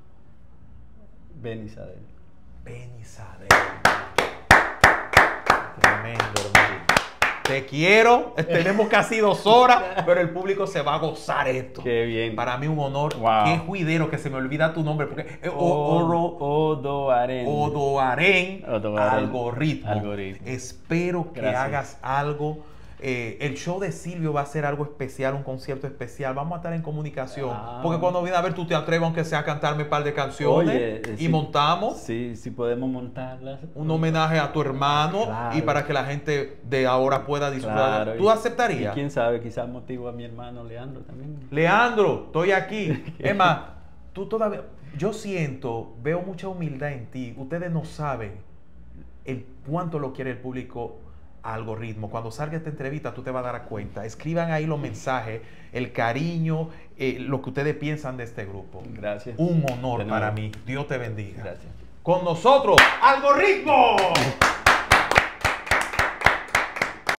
Ben Isabel. Tremendo, hermano. Te quiero. Tenemos casi 2 horas, pero el público se va a gozar esto. Qué bien. Para mí un honor. Wow. Qué juidero que se me olvida tu nombre. Porque Odoaren. Algoritmo. Espero que Gracias. hagas algo. El show de Silvio va a ser algo especial, un concierto especial. Vamos a estar en comunicación. Porque cuando viene a ver, tú te atreves, aunque sea a cantarme un par de canciones. Oye, y sí, montamos Sí, podemos montarlas. un homenaje a tu hermano. Claro. Y para que la gente de ahora pueda disfrutar. Claro, ¿Tú y aceptarías? quién sabe, quizás motivo a mi hermano Leandro también. Leandro, estoy aquí. Es más, tú todavía... Yo veo mucha humildad en ti. Ustedes no saben cuánto lo quiere el público Algoritmo. Cuando salga esta entrevista, tú te vas a dar cuenta. Escriban ahí los mensajes, el cariño, lo que ustedes piensan de este grupo. Gracias. Un honor De nuevo. para mí. Dios te bendiga. Gracias. Con nosotros, Algoritmo.